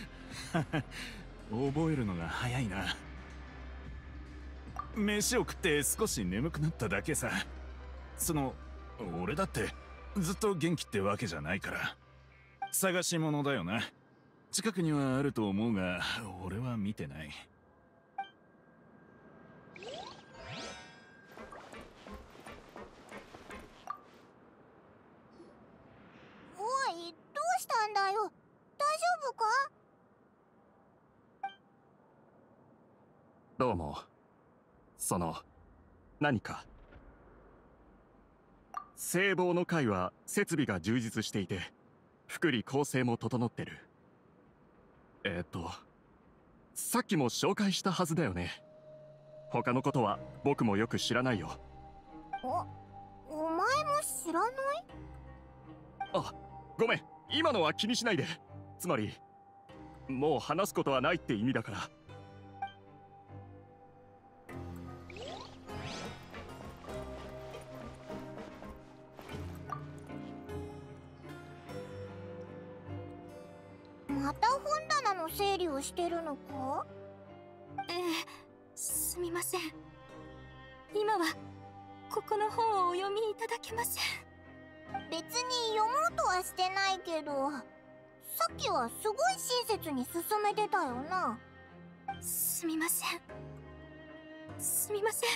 S10: 覚えるのが早いな。飯を食って少し眠くなっただけさ。俺だってずっと元気ってわけじゃないから。探し物だよな。近くにはあると思うが、俺は見てない。
S1: おい、どうしたんだよ？大丈夫か？
S8: どうも。何か。聖望の会は設備が充実していて、福利厚生も整ってる。さっきも紹介したはずだよね。他のことは僕もよく知らないよ。
S1: お前も知らない？
S8: あ、ごめん。今のは気にしないで。つまり、もう話すことはないって意味だから。
S1: また本棚の整理をしてるのか？
S9: ええ、すみません。今はここの本をお読みいただけません。
S1: 別に読もうとはしてないけど、さっきはすごい親切に進めてたよな。
S9: すみません。すみませ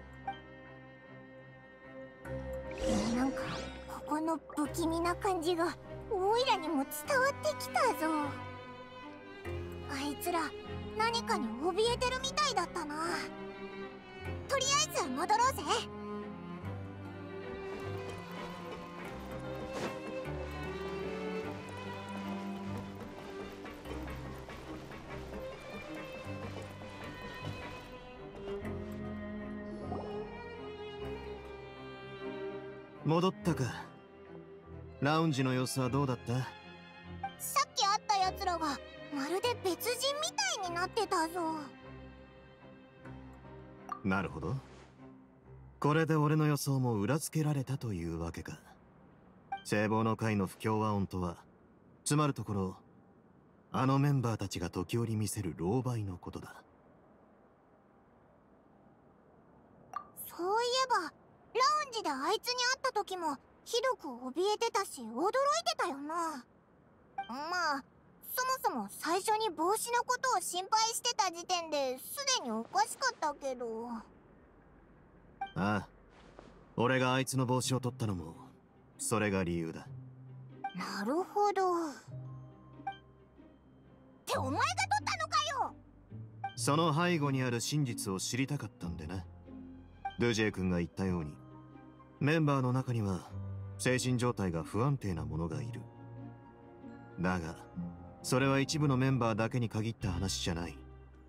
S9: ん。
S1: なんかここの不気味な感じがオイラにも伝わってきたぞ。あいつら何かに怯えてるみたいだったな。とりあえず戻ろうぜ。
S4: 戻ったか。ラウンジの様子はどうだった？
S1: さっき会った奴らがまるで別人みたいになってたぞ。
S4: なるほど。これで俺の予想も裏付けられたというわけか。聖望の会の不協和音とは、つまるところ、あのメンバーたちが時折見せる狼狽のことだ。
S1: そういえば、ラウンジであいつに会った時もひどく怯えてたし驚いてたよな。まあそもそも最初に帽子のことを心配してた時点ですでにおかしかったけど。
S4: ああ、俺があいつの帽子を取ったのもそれが理由だ。
S1: なるほど。ってお前が取ったのかよ。
S4: その背後にある真実を知りたかったんでな。ドゥジェイ君が言ったように、メンバーの中には精神状態が不安定な者がいる。だがそれは一部のメンバーだけに限った話じゃない。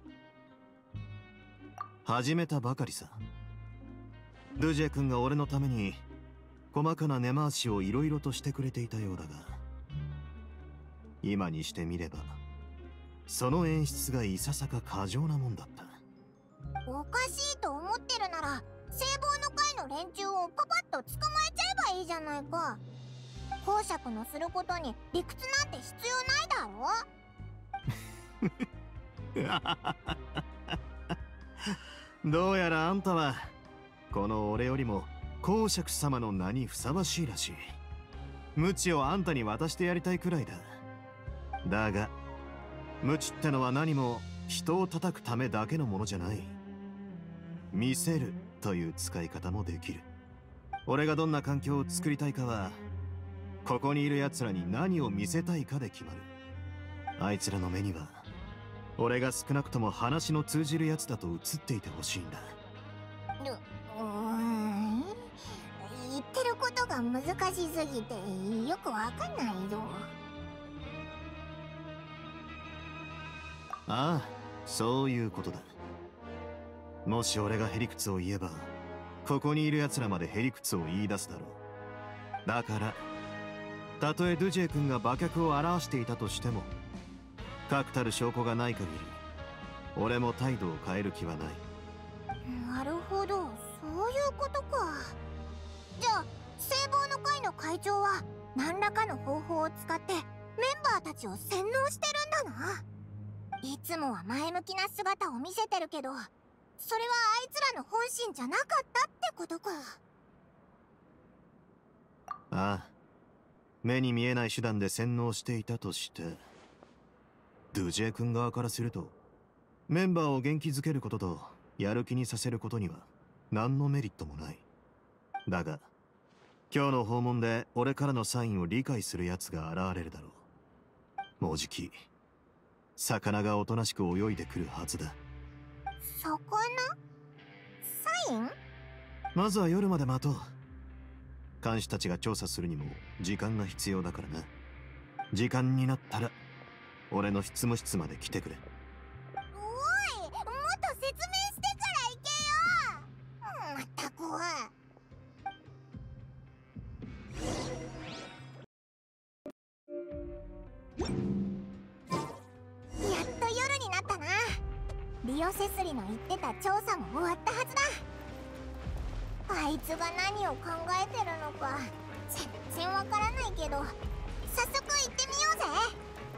S4: 始めたばかりさ。ドゥジェ君が俺のために細かな根回しをいろいろとしてくれていたようだが、今にしてみればその演出がいささか過剰なもんだった。
S1: おかしいと思ってるなら聖望の会の連中をパパッと捕まえちゃえばいいじゃないか。公爵のすることに理屈なんて必要ないだろ。
S4: どうやらあんたはこの俺よりも公爵様の名にふさわしいらしい。無知をあんたに渡してやりたいくらいだ。だが無知ってのは何も人を叩くためだけのものじゃない。見せるという使い方もできる。俺がどんな環境を作りたいかはここにいる奴らに何を見せたいかで決まる。あいつらの目には俺が少なくとも話の通じる奴だと映っていてほしいんだ。
S1: 言ってることが難しすぎてよくわかんないぞ。
S4: ああ、そういうことだ。もし俺がへりくつを言えば、ここにいる奴らまでへりくつを言い出すだろう。だからたとえドゥジェ君が馬脚を表していたとしても、確たる証拠がない限り俺も態度を変える気はない。
S1: なるほど、そういうことか。じゃあ聖望の会の会長は何らかの方法を使ってメンバーたちを洗脳してるんだな。いつもは前向きな姿を見せてるけど、それはあいつらの本心じゃなかったってことか。
S4: ああ、目に見えない手段で洗脳していたとして、ドゥジェ君側からするとメンバーを元気づけることとやる気にさせることには何のメリットもない。だが今日の訪問で俺からのサインを理解する奴が現れるだろう。もうじき魚がおとなしく泳いでくるはずだ。
S1: 魚？サイン？
S4: まずは夜まで待とう。監視たちが調査するにも時間が必要だからな。時間になったら俺の執務室まで来てくれ。
S1: おい、もっと説明してから行けよ。まったく。やっと夜になったな。リオ・セスリの言ってた調査も終わったはずだ。あいつが何を考えてるのか全然わからないけど、早速行ってみようぜ。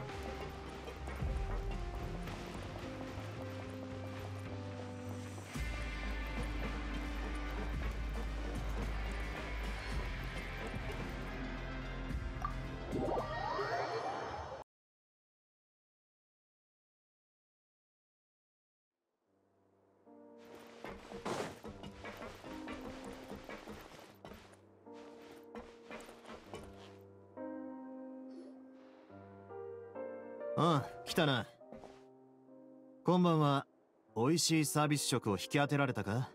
S4: ああ、来たな。こんばんは。美味しいサービス食を引き当てられたか？
S1: 世間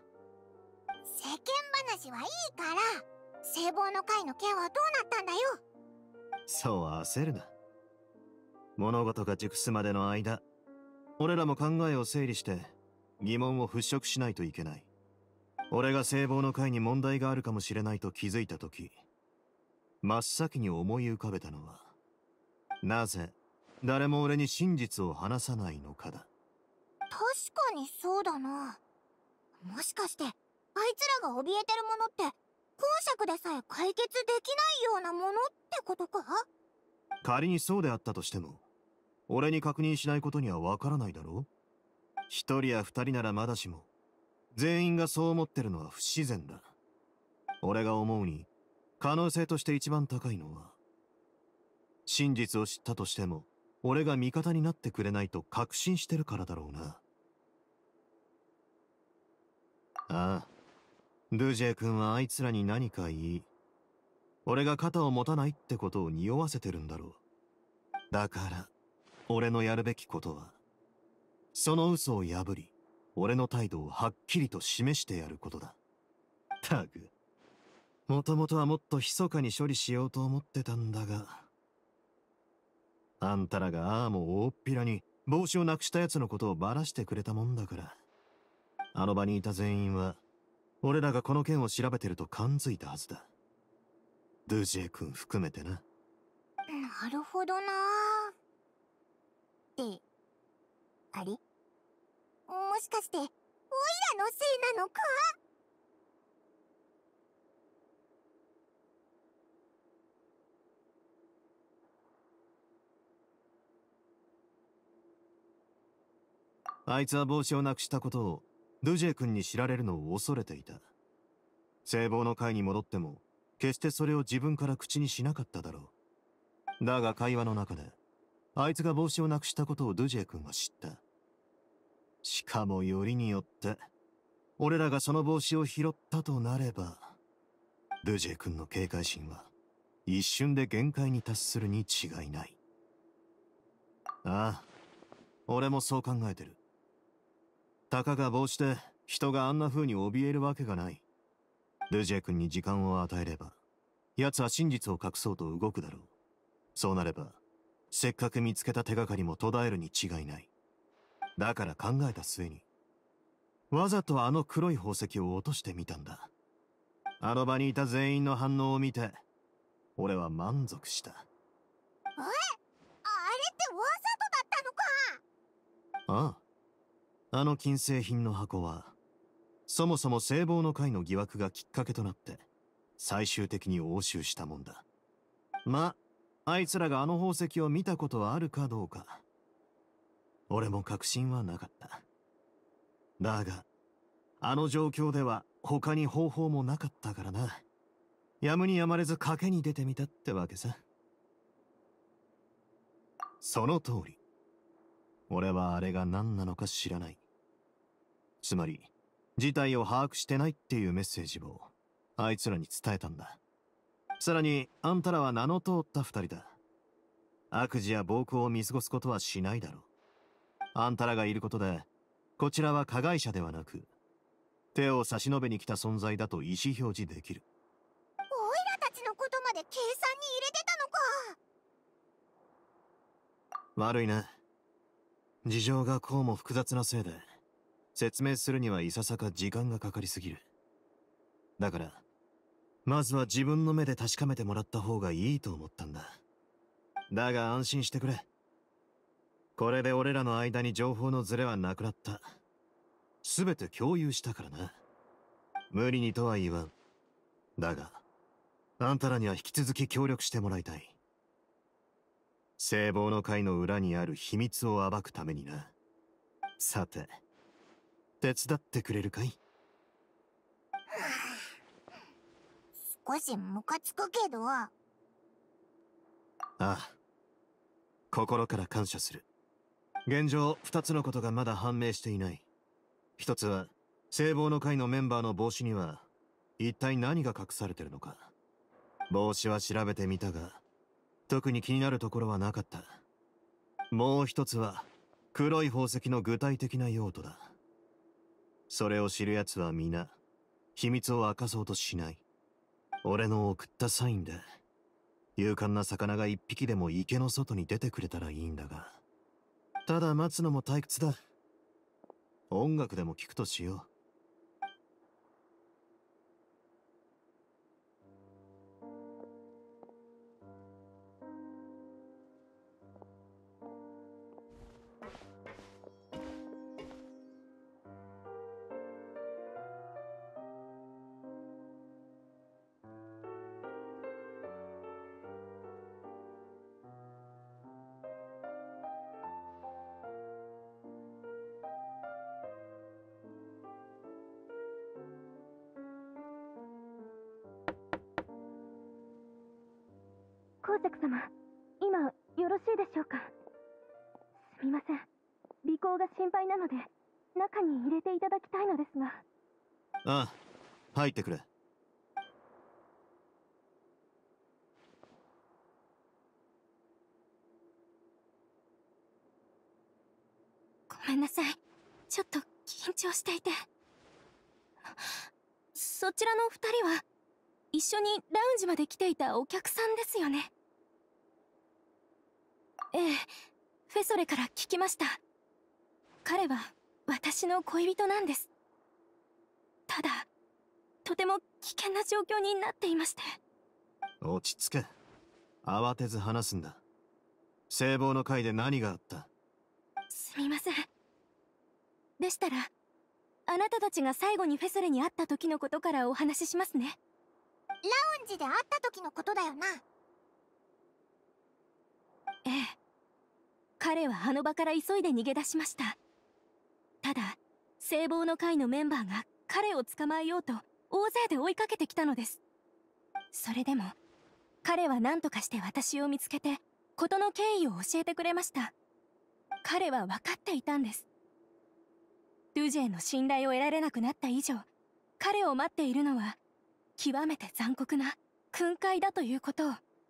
S1: 話はいいから、聖望の会の件はどうなったんだよ。
S4: そう焦るな。物事が熟すまでの間、俺らも考えを整理して疑問を払拭しないといけない。俺が聖望の会に問題があるかもしれないと気づいたとき、真っ先に思い浮かべたのは、なぜ誰も俺に真実を話さないのかだ。
S1: 確かにそうだな。もしかしてあいつらが怯えてるものって公爵でさえ解決できないようなものってことか？
S4: 仮にそうであったとしても、俺に確認しないことにはわからないだろう。一人や二人ならまだしも、全員がそう思ってるのは不自然だ。俺が思うに可能性として一番高いのは、真実を知ったとしても俺が味方になってくれないと確信してるからだろうな。ああ、ドゥジェ君はあいつらに何か言い、俺が肩を持たないってことを匂わせてるんだろう。だから俺のやるべきことは、その嘘を破り俺の態度をはっきりと示してやることだ。たく、もともとはもっと密かに処理しようと思ってたんだが、あんたらがああも大っぴらに帽子をなくした奴のことをばらしてくれたもんだから、あの場にいた全員は俺らがこの件を調べてると感づいたはずだ。ドゥジェ君含めてな。
S1: なるほどな。ってあれ、もしかしてオイラのせいなのか？
S4: あいつは帽子をなくしたことをドゥジェ君に知られるのを恐れていた。聖望の会に戻っても決してそれを自分から口にしなかっただろう。だが会話の中であいつが帽子をなくしたことをドゥジェ君は知った。しかもよりによって俺らがその帽子を拾ったとなれば、ドゥジェ君の警戒心は一瞬で限界に達するに違いない。ああ、俺もそう考えてる。たかが帽子で人があんな風に怯えるわけがない。ルジェ君に時間を与えれば、奴は真実を隠そうと動くだろう。そうなれば、せっかく見つけた手がかりも途絶えるに違いない。だから考えた末に、わざとあの黒い宝石を落としてみたんだ。あの場にいた全員の反応を見て、俺は満足した。
S1: え？あれってわざとだったのか？
S4: ああ。あの金製品の箱は、そもそも聖望の会の疑惑がきっかけとなって、最終的に押収したもんだ。ま、あいつらがあの宝石を見たことはあるかどうか、俺も確信はなかった。だが、あの状況では他に方法もなかったからな。やむにやまれず賭けに出てみたってわけさ。その通り。俺はあれが何なのか知らない。つまり、事態を把握してないっていうメッセージを、あいつらに伝えたんだ。さらに、あんたらは名の通った二人だ。悪事や暴行を見過ごすことはしないだろう。あんたらがいることで、こちらは加害者ではなく、手を差し伸べに来た存在だと意思表示できる。
S1: オイラたちのことまで計算に入れてたのか。
S4: 悪いな。事情がこうも複雑なせいで、説明するにはいささか時間がかかりすぎる。だから、まずは自分の目で確かめてもらった方がいいと思ったんだ。だが安心してくれ。これで俺らの間に情報のズレはなくなった。すべて共有したからな。無理にとは言わん。だが、あんたらには引き続き協力してもらいたい。聖望の会の裏にある秘密を暴くためにな。さて、手伝ってくれるかい？
S1: 少しムカつくけど。
S4: ああ。心から感謝する。現状、二つのことがまだ判明していない。一つは、聖望の会のメンバーの帽子には、一体何が隠されてるのか。帽子は調べてみたが、特に気になるところはなかった。もう一つは、黒い宝石の具体的な用途だ。それを知る奴は皆、秘密を明かそうとしない。俺の送ったサインで、勇敢な魚が一匹でも池の外に出てくれたらいいんだが。ただ待つのも退屈だ。音楽でも聴くとしよう。
S11: 光石様、今よろしいでしょうか。すみません、尾行が心配なので中に入れていただきたいのですが。
S4: ああ、入ってくれ。
S9: ごめんなさい、ちょっと緊張していて。そちらの二人は一緒にラウンジまで来ていたお客さんですよね。ええ、フェソレから聞きました。彼は私の恋人なんです。ただ、とても危険な状況になっていまして。
S4: 落ち着け。慌てず話すんだ。聖望の会で何があった？
S9: すみません。でしたら、あなたたちが最後にフェソレに会った時のことからお話ししますね。
S1: ラウンジで会った時のことだよな。
S9: ええ。彼はあの場から急いで逃げ出しました。ただ、聖望の会のメンバーが彼を捕まえようと大勢で追いかけてきたのです。それでも、彼は何とかして私を見つけて、事の経緯を教えてくれました。彼は分かっていたんです。ドゥジェの信頼を得られなくなった以上、彼を待っているのは、極めて残酷な訓戒だということを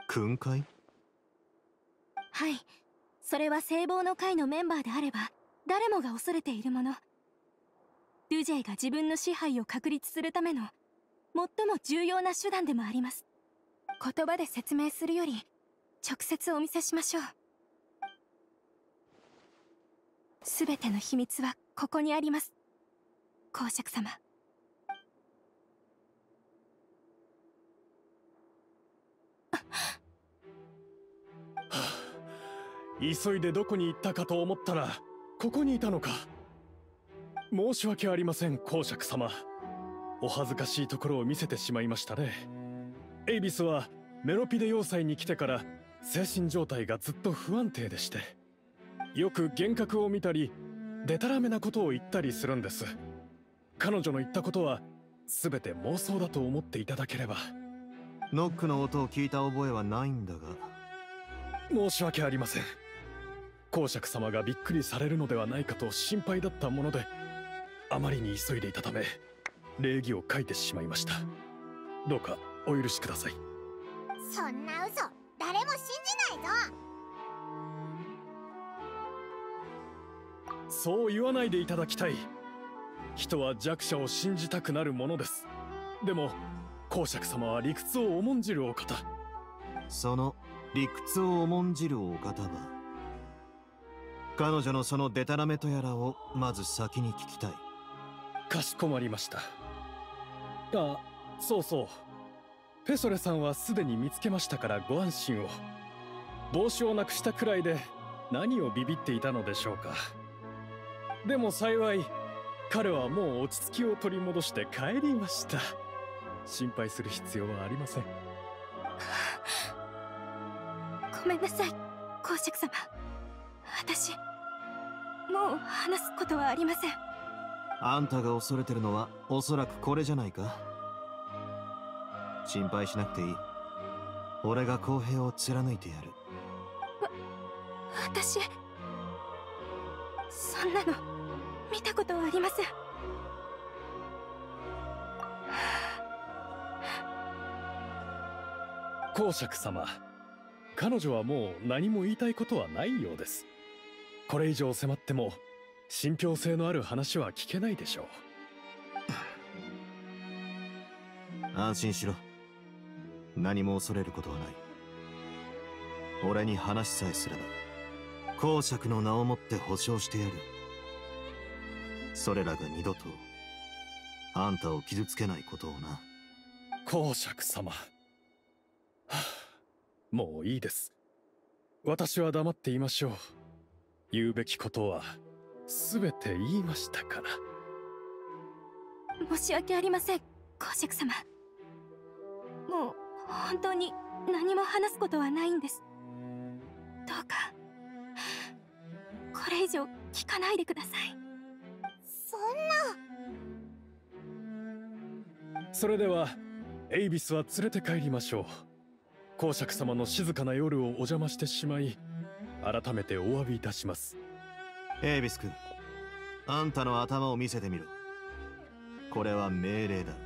S4: 訓戒？
S9: はい、それは聖望の会のメンバーであれば誰もが恐れているもの。ドゥジェイが自分の支配を確立するための最も重要な手段でもあります。言葉で説明するより直接お見せしましょう。全ての秘密はここにあります、公爵様。
S7: 急いでどこに行ったかと思ったらここにいたのか。申し訳ありません、公爵様。お恥ずかしいところを見せてしまいましたね。エイビスはメロピデ要塞に来てから精神状態がずっと不安定でして、よく幻覚を見たりデタラメなことを言ったりするんです。彼女の言ったことは全て妄想だと思っていただければ。
S4: ノックの音を聞いた覚えはないんだが。
S7: 申し訳ありません。公爵様がびっくりされるのではないかと心配だったもので、あまりに急いでいたため礼儀を書いてしまいました。どうかお許しください。
S1: そんな嘘誰も信じないぞ。
S7: そう言わないでいただきたい。人は弱者を信じたくなるものです。でも公爵様は理屈を重んじるお方。
S4: その理屈を重んじるお方は、彼女のそのデタラメとやらをまず先に聞きたい。
S7: かしこまりました。あ、そうそう、ペソレさんはすでに見つけましたからご安心を。帽子をなくしたくらいで何をビビっていたのでしょうか。でも幸い彼はもう落ち着きを取り戻して帰りました。心配する必要はありません。
S9: ごめんなさい、公爵様。私もう話すことはありません。
S4: あんたが恐れてるのはおそらくこれじゃないか。心配しなくていい。俺が公平を貫いてやる。
S9: 私そんなの見たことはありません。
S7: 公爵様、彼女はもう何も言いたいことはないようです。これ以上迫っても信憑性のある話は聞けないでしょ
S4: う。安心しろ。何も恐れることはない。俺に話さえすれば公爵の名をもって保証してやる。それらが二度とあんたを傷つけないことをな。
S7: 公爵様、もういいです。私は黙っていましょう。言うべきことは全て言いましたから。
S9: 申し訳ありません、公爵様。もう本当に何も話すことはないんです。どうかこれ以上聞かないでください。
S1: そん
S7: な。それではエイビスは連れて帰りましょう。公爵様の静かな夜をお邪魔してしまい改めてお詫びいたします。
S4: エイビス君、あんたの頭を見せてみろ。これは命令だ。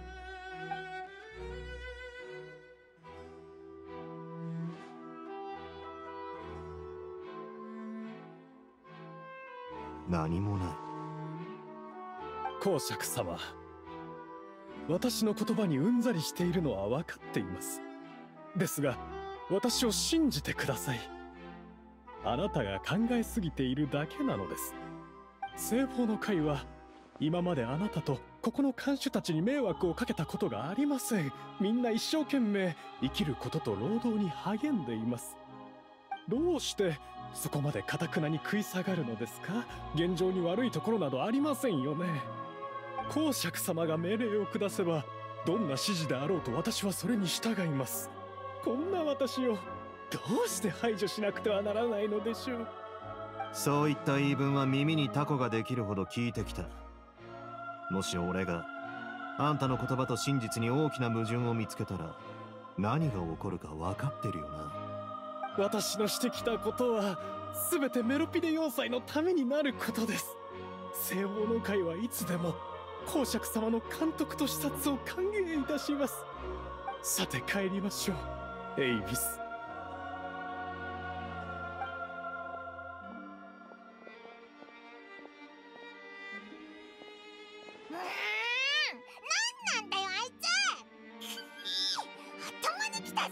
S4: 何もない。
S7: 公爵様、私の言葉にうんざりしているのは分かっています。ですが私を信じてください。あなたが考えすぎているだけなのです。聖望の会は今まであなたとここの看守たちに迷惑をかけたことがありません。みんな一生懸命生きることと労働に励んでいます。どうしてそこまで頑くなに食い下がるのですか。現状に悪いところなどありませんよね。公爵様が命令を下せばどんな指示であろうと私はそれに従います。こんな私をどうして排除しなくてはならないのでしょう。
S4: そういった言い分は耳にタコができるほど聞いてきた。もし俺があんたの言葉と真実に大きな矛盾を見つけたら何が起こるか分かってるよな。
S7: 私のしてきたことは全てメロピデ要塞のためになることです。聖望の会はいつでも公爵様の監督と視察を歓迎いたします。さて帰りましょう、エイビス。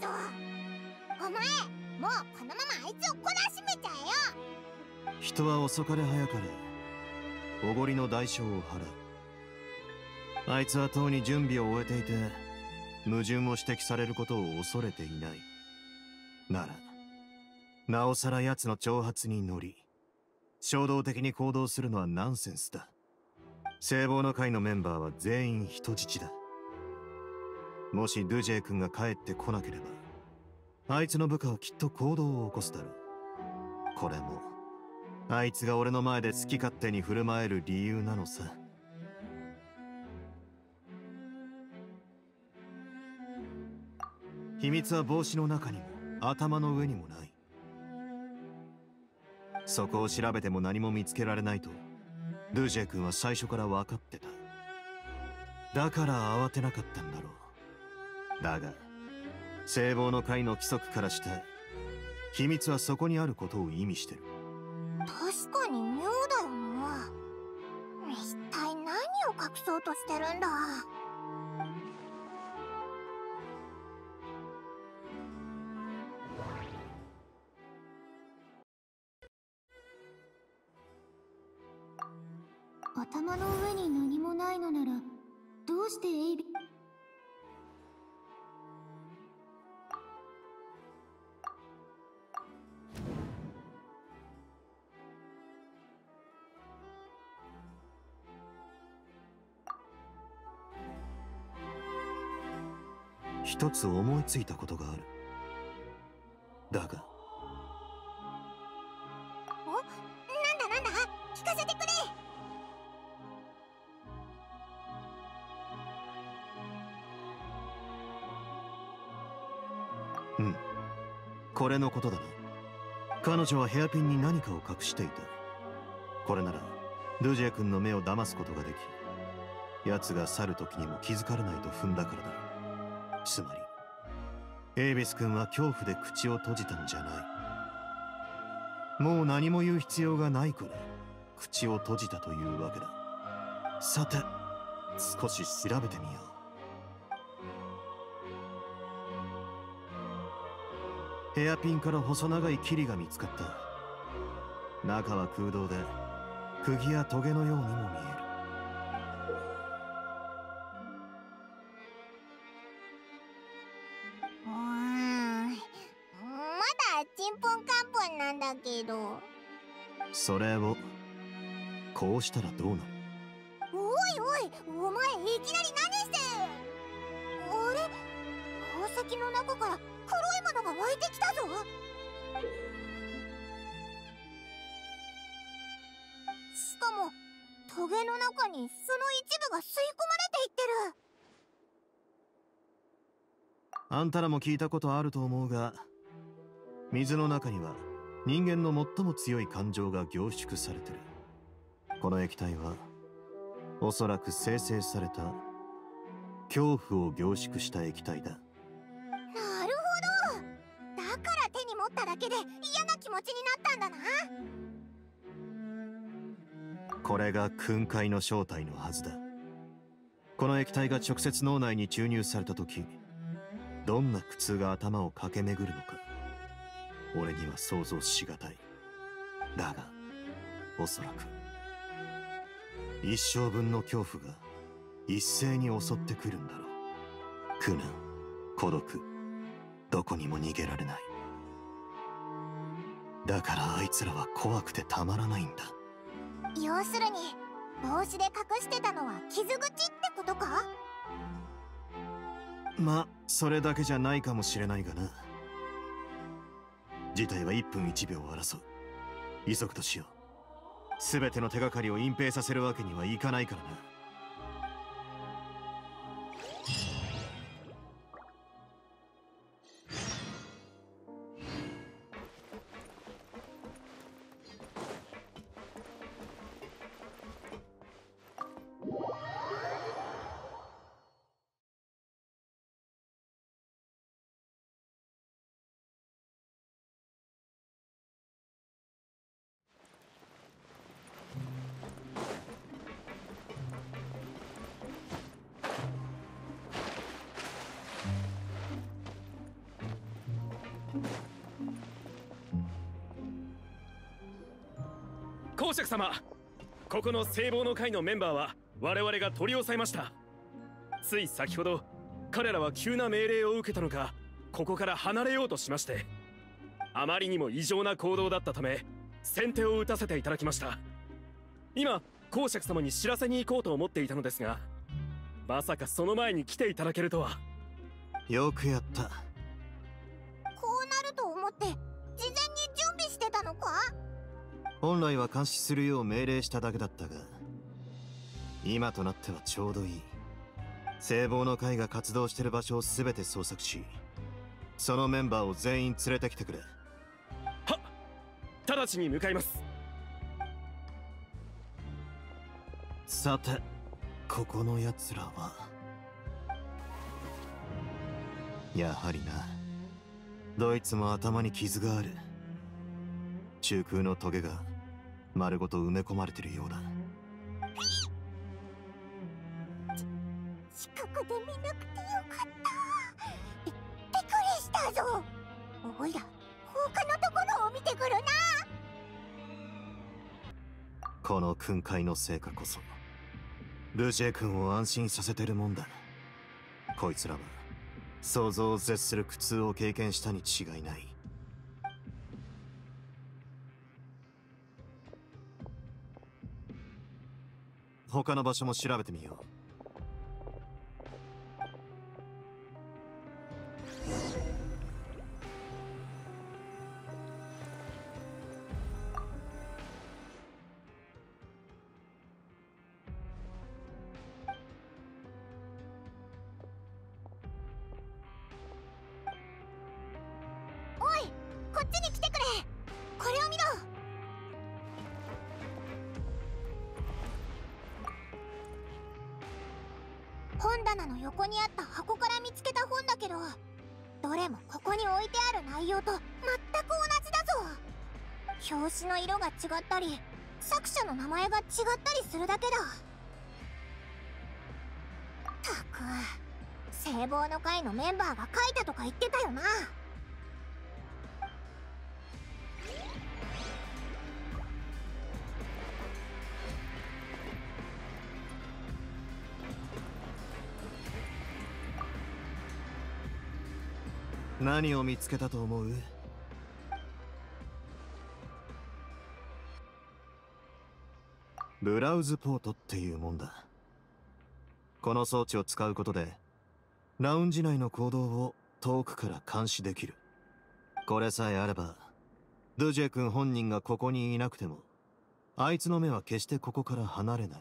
S1: ぞ。お前もうこのままあいつを懲らしめちゃえよ。
S4: 人は遅かれ早かれおごりの代償を払う。あいつはとうに準備を終えていて矛盾を指摘されることを恐れていない。ならなおさら奴の挑発に乗り衝動的に行動するのはナンセンスだ。聖望の会のメンバーは全員人質だ。もしドゥジェイ君が帰ってこなければあいつの部下はきっと行動を起こすだろう。これもあいつが俺の前で好き勝手に振る舞える理由なのさ。秘密は帽子の中にも頭の上にもない。そこを調べても何も見つけられないとドゥジェ君は最初から分かってた。だから慌てなかったんだろう。だが聖望の会の規則からして秘密はそこにあることを意味してる。
S1: 確かに妙だよな。一体何を隠そうとしてるんだ。
S11: 頭の上に何もないのならどうしてエイビ
S4: 一つ思いついたことがある。だが
S1: なんだ聞かせてくれ。
S4: これのことだな。彼女はヘアピンに何かを隠していた。これならドゥジェ君の目を騙すことができ奴が去る時にも気づかれないと踏んだからだ。つまりエイビス君は恐怖で口を閉じたんじゃない。もう何も言う必要がないくらい口を閉じたというわけだ。さて少し調べてみよう。ヘアピンから細長いキリが見つかった。中は空洞で釘やトゲのようにも見える。
S1: まだちんぷんかんぷんなんだけど。
S4: それをこうしたらどうなる？
S1: おいお前いきなり何して。あれ、宝石の中から黒いものが湧いてきたぞ。しかもトゲの中にその一部が吸い込まれていってる。
S4: あんたらも聞いたことあると思うが、水の中には人間の最も強い感情が凝縮されてる。この液体はおそらく生成された恐怖を凝縮した液体だ。
S1: なるほど。だから手に持っただけで嫌な気持ちになったんだな。
S4: これが訓戒の正体のはずだ。この液体が直接脳内に注入された時、どんな苦痛が頭を駆け巡るのか俺には想像しがたい。だがおそらく一生分の恐怖が一斉に襲ってくるんだろう。苦難、孤独、どこにも逃げられない。だからあいつらは怖くてたまらないんだ。
S1: 要するに帽子で隠してたのは傷口ってことか？
S4: ま、それだけじゃないかもしれないがな。事態は1分1秒を争う。急ぐとしよう。全ての手がかりを隠蔽させるわけにはいかないからな。
S7: 公爵様、ここの聖望の会のメンバーは我々が取り押さえました。つい先ほど彼らは急な命令を受けたのか、ここから離れようとしまして、あまりにも異常な行動だったため先手を打たせていただきました。今公爵様に知らせに行こうと思っていたのですが、まさかその前に来ていただけるとは。
S4: よくやった。
S1: こうなると思って事前に準備してたのか？
S4: 本来は監視するよう命令しただけだったが、今となってはちょうどいい。聖望の会が活動してる場所を全て捜索し、そのメンバーを全員連れてきてくれ。
S7: はっ、直ちに向かいます。
S4: さて、ここの奴らはやはりな、どいつも頭に傷がある。中空のトゲが丸ごと埋め込まれてるようだ。
S1: 近くで見なくてよかった。びっくりしたぞ。おいら他のところを見てくるな。
S4: この訓戒の成果こそルジェ君を安心させてるもんだ。こいつらは想像を絶する苦痛を経験したに違いない。他の場所も調べてみよう。
S1: おい、こっちに来てくれ。これを見ろ。本棚の横にあった箱から見つけた本だけど、どれもここに置いてある内容と全く同じだぞ。表紙の色が違ったり、作者の名前が違ったりするだけだ。ったく、聖望の会のメンバーが書いたとか言ってたよな。
S4: 何を見つけたと思う？ブラウズポートっていうもんだ。この装置を使うことでラウンジ内の行動を遠くから監視できる。これさえあればドゥジェ君本人がここにいなくてもあいつの目は決してここから離れない。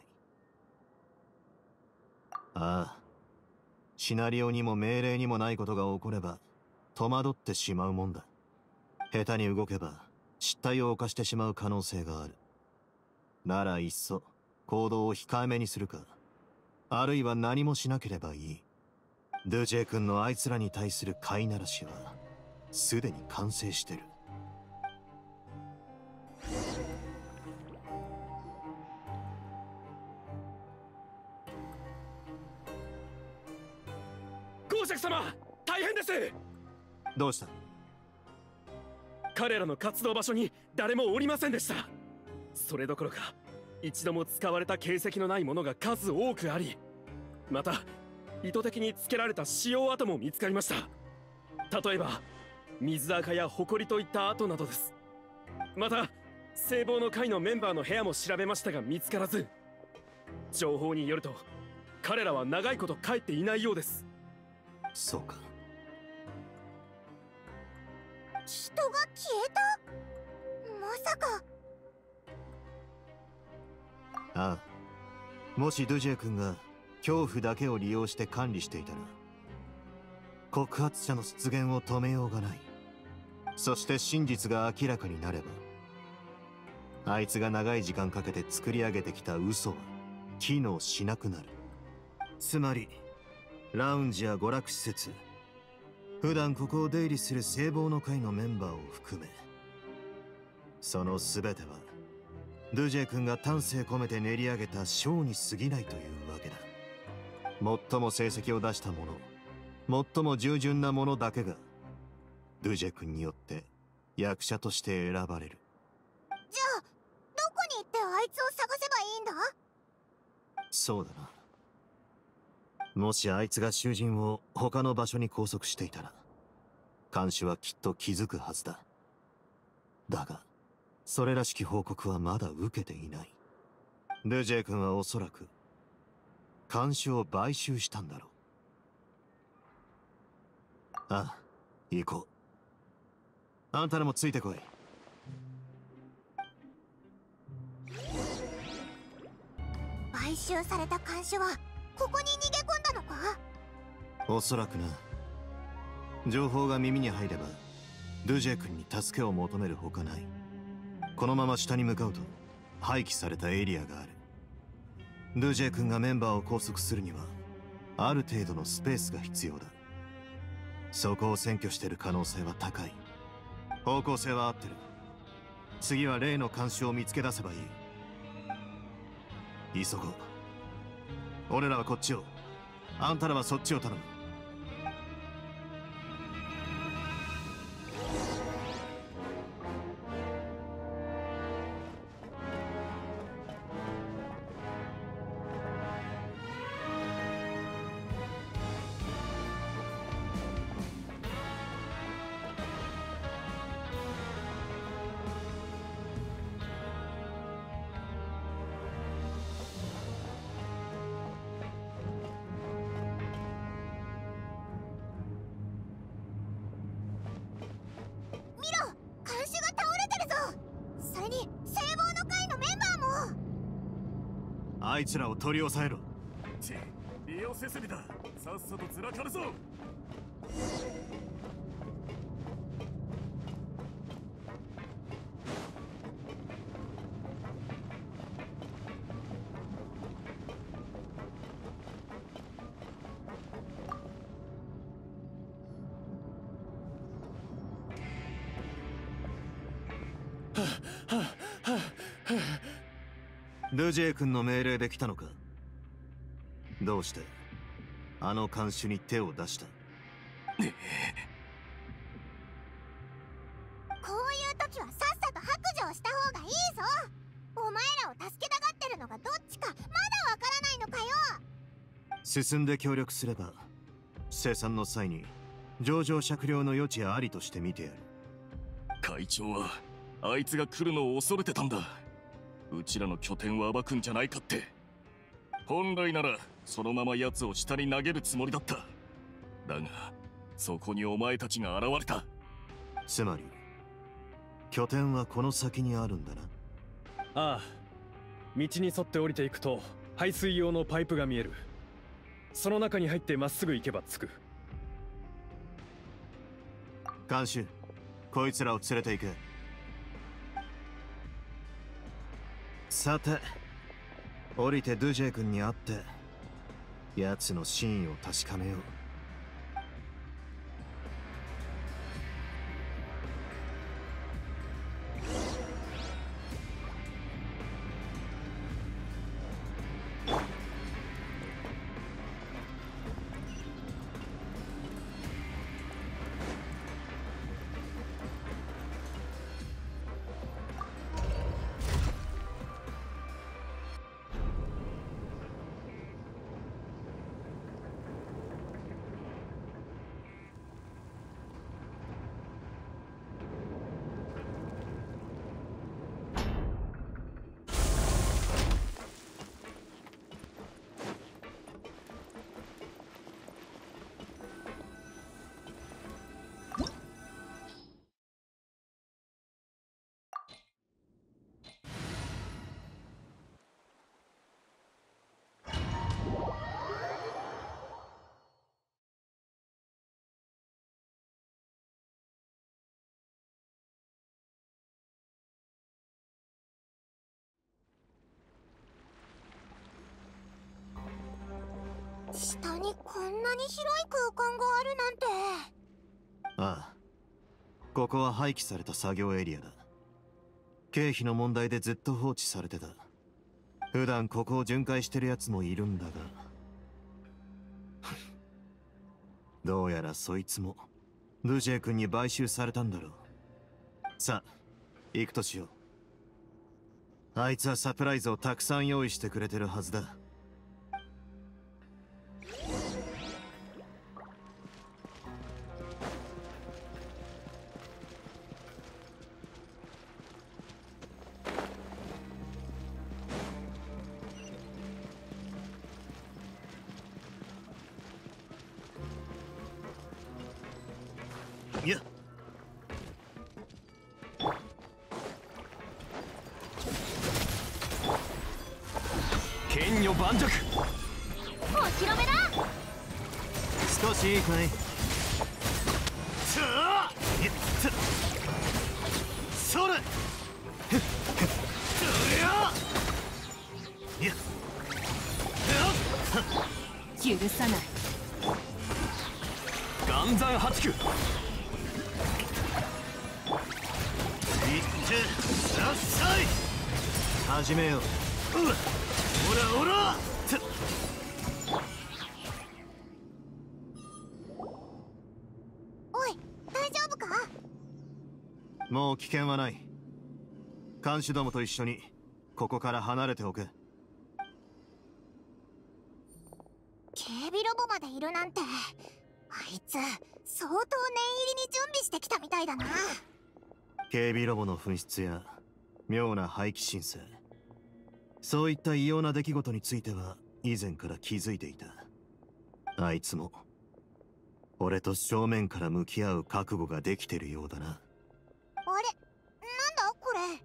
S4: ああ、シナリオにも命令にもないことが起これば戸惑ってしまうもんだ。下手に動けば失態を犯してしまう可能性がある。ならいっそ行動を控えめにするか、あるいは何もしなければいい。ドゥジェ君のあいつらに対する飼いならしはすでに完成してる。
S7: 公爵様、大変です。
S4: どうした？
S7: 彼らの活動場所に誰もおりませんでした。それどころか一度も使われた形跡のないものが数多くあり、また意図的につけられた使用跡も見つかりました。例えば水垢や埃といった跡などです。また聖望の会のメンバーの部屋も調べましたが見つからず、情報によると彼らは長いこと帰っていないようです。
S4: そうか。
S1: 人が消えた？まさか。
S4: ああ、もしドゥジェ君が恐怖だけを利用して管理していたら告発者の出現を止めようがない。そして真実が明らかになればあいつが長い時間かけて作り上げてきた嘘は機能しなくなる。つまりラウンジや娯楽施設、普段ここを出入りする聖望の会のメンバーを含め、その全てはドゥジェ君が丹精込めて練り上げたショーに過ぎないというわけだ。最も成績を出した者、最も従順な者だけがドゥジェ君によって役者として選ばれる。
S1: じゃあどこに行ってあいつを探せばいいんだ。
S4: そうだな。もしあいつが囚人を他の場所に拘束していたら、看守はきっと気づくはずだ。だが、それらしき報告はまだ受けていない。ルジェ君はおそらく、看守を買収したんだろう。ああ、行こう。あんたらもついてこい。
S1: 買収された看守はここに逃げ込んだのか？
S4: おそらくな。情報が耳に入ればルジェ君に助けを求めるほかない。このまま下に向かうと廃棄されたエリアがある。ルジェ君がメンバーを拘束するにはある程度のスペースが必要だ。そこを占拠している可能性は高い。方向性は合ってる。次は例の看守を見つけ出せばいい。急ごう。俺らはこっちを、あんたらはそっちを頼む。あいつらを取り押さえろ。
S6: リオセスリだ。さっさとずらかるぞ。
S4: ルジェ君の命令で来たのか？どうしてあの看守に手を出した？こ
S1: ういう時はさっさと白状した方がいいぞ。お前らを助けたがってるのがどっちかまだわからないのかよ。
S4: 進んで協力すれば生産の際に情状酌量の余地ありとして見てやる。
S6: 会長はあいつが来るのを恐れてたんだ。うちらの拠点を暴くんじゃないかって。本来ならそのまま奴を下に投げるつもりだった。だがそこにお前たちが現れた。
S4: つまり拠点はこの先にあるんだな。
S7: ああ、道に沿って降りていくと排水用のパイプが見える。その中に入ってまっすぐ行けば着く。
S4: 看守、こいつらを連れて行け。さて、降りてドゥジェ君に会って奴の真意を確かめよう。
S1: 下にこんなに広い空間があるなんて。
S4: ああ、ここは廃棄された作業エリアだ。経費の問題でずっと放置されてた。普段ここを巡回してるやつもいるんだがどうやらそいつもルジェ君に買収されたんだろう。さあ行くとしよう。 あいつはサプライズをたくさん用意してくれてるはずだ。いや、
S7: 剣女盤石。
S11: お披露目だ。
S4: 少しいいかい。それ。
S5: 許さない。
S7: 岩山八九。
S4: さっさい始めよう。おらおら。
S1: おい、大丈夫か？
S4: もう危険はない。看守どもと一緒にここから離れておけ。
S1: 警備ロボまでいるなんて、あいつ相当念入りに準備してきたみたいだな。
S4: 警備ロボの紛失や妙な廃棄申請、そういった異様な出来事については以前から気づいていた。あいつも俺と正面から向き合う覚悟ができてるようだな。
S1: あれ、なんだこれ。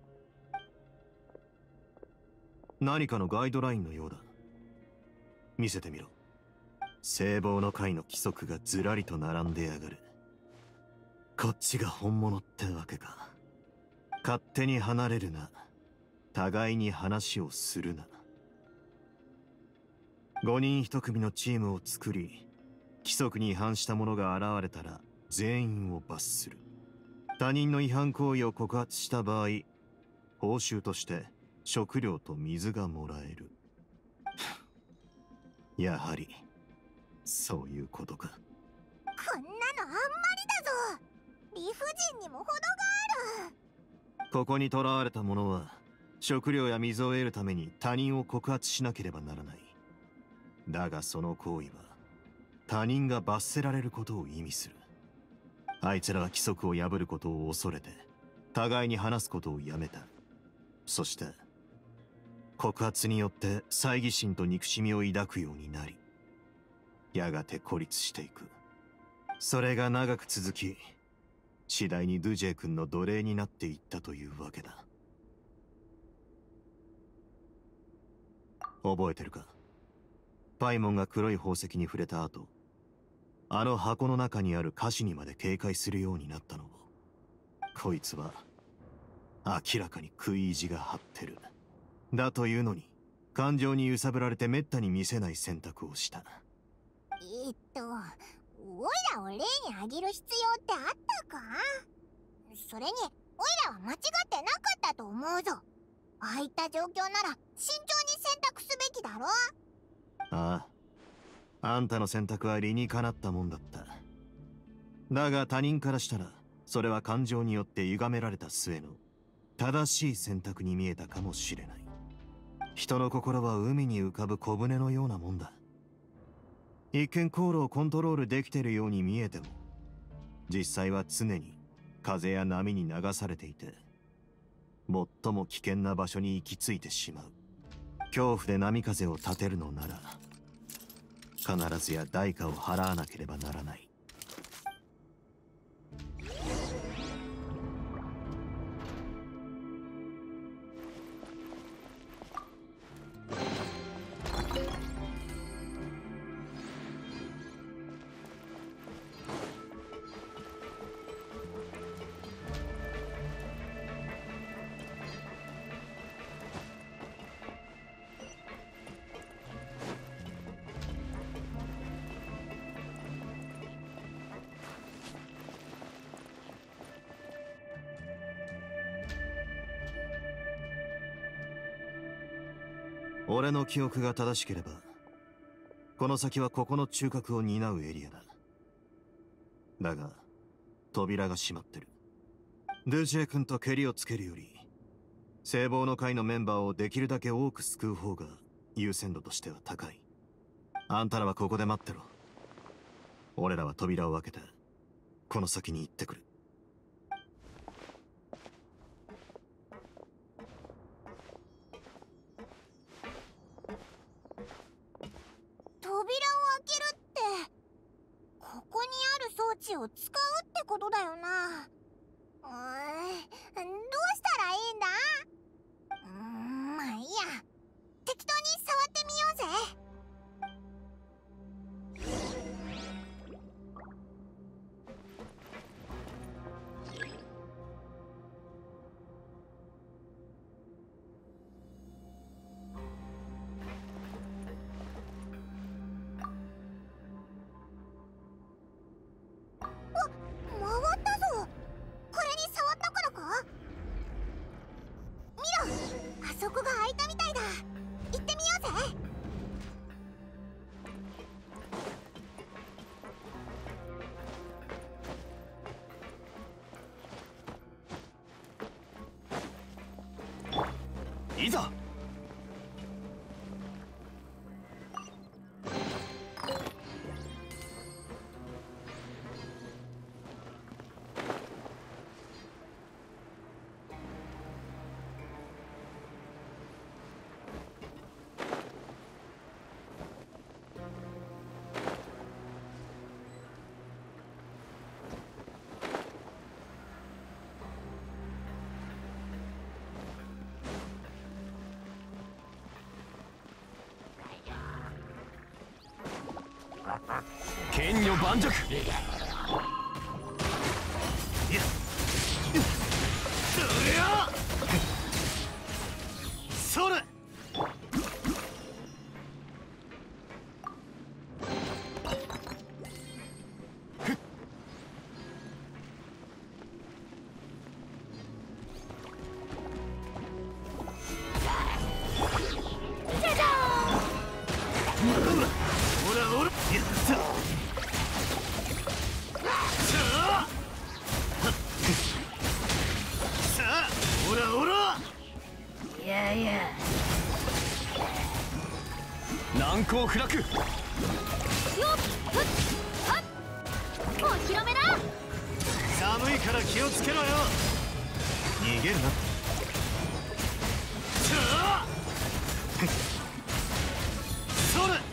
S4: 何かのガイドラインのようだ。見せてみろ。聖望の会の規則がずらりと並んでやがる。こっちが本物ってわけか。勝手に離れるな。互いに話をするな。5人1組のチームを作り、規則に違反した者が現れたら全員を罰する。他人の違反行為を告発した場合、報酬として食料と水がもらえる。やはりそういうことか。
S1: こんなのあんまりだぞ。理不尽にも程がある。
S4: ここに囚われた者は食料や水を得るために他人を告発しなければならない。だがその行為は他人が罰せられることを意味する。あいつらは規則を破ることを恐れて互いに話すことをやめた。そして告発によって猜疑心と憎しみを抱くようになり、やがて孤立していく。それが長く続き、次第にドゥジェ君の奴隷になっていったというわけだ。覚えてるか？パイモンが黒い宝石に触れた後、あの箱の中にある菓子にまで警戒するようになったのを。こいつは明らかに食い意地が張ってる。だというのに感情に揺さぶられてめったに見せない選択をした。
S1: オイラを例に挙げる必要ってあったか？それにオイラは間違ってなかったと思うぞ。ああいった状況なら慎重に選択すべきだろ。
S4: ああ、あんたの選択は理にかなったもんだった。だが他人からしたらそれは感情によって歪められた末の正しい選択に見えたかもしれない。人の心は海に浮かぶ小舟のようなもんだ。一見航路をコントロールできているように見えても、実際は常に風や波に流されていて、最も危険な場所に行き着いてしまう。恐怖で波風を立てるのなら必ずや代価を払わなければならない。俺の記憶が正しければ、この先はここの中核を担うエリアだ。だが、扉が閉まってる。ドゥジェ君とケリをつけるより、 聖望の会のメンバーをできるだけ多く救う方が優先度としては高い。あんたらはここで待ってろ。俺らは扉を開けてこの先に行ってくる。
S1: 扉を開けるって、ここにある装置を使うってことだよな。どうしたらいいんだ？まあいいや。適当に触ってみようぜ。回ったぞ。これに触ったからか？見ろ、あそこが開いたみたいだ。行ってみようぜ。
S8: いざ。剣女盤石。
S4: それ。
S8: 難攻不落。よっ、
S11: お披露目だ。
S4: 寒いから気をつけろよ。逃げるな。それ。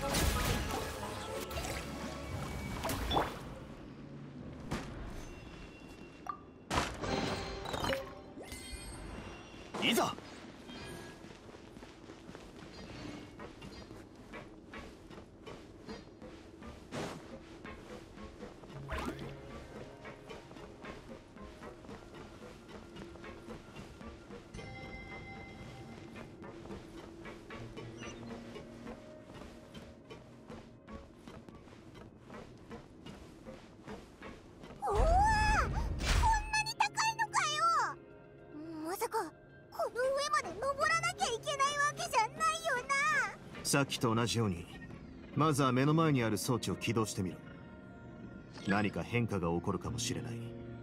S8: いざ。
S1: うわー、こんなに高いのかよ。まさかこの上まで登らなきゃいけないわけじゃないよな。
S4: さっきと同じように、まずは目の前にある装置を起動してみろ。何か変化が起こるかもしれない。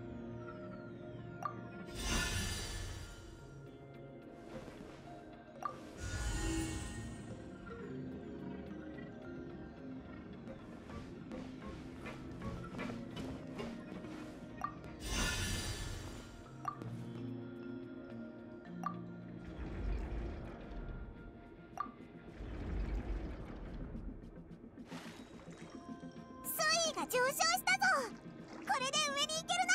S1: 水位が上昇したぞ。これで上に行けるな。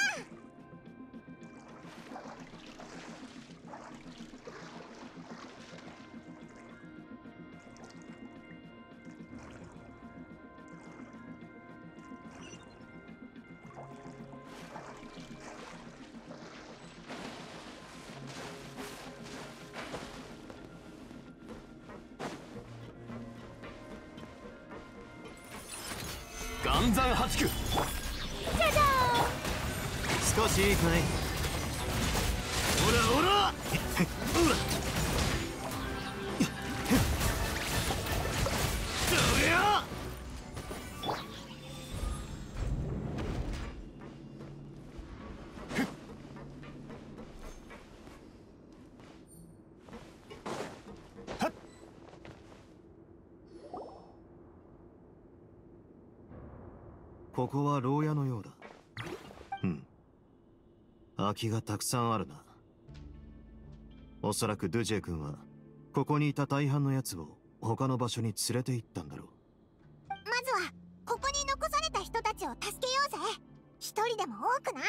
S8: 岩山八九。
S11: じゃじゃ
S4: 少しいいかい。ほらほら。ほら。そりゃ。 ここは牢屋のようだ。空きがたくさんあるな。おそらくドゥジェ君はここにいた大半のやつを他の場所に連れて行ったんだろう。
S1: まずはここに残された人たちを助けようぜ。一人でも多くな。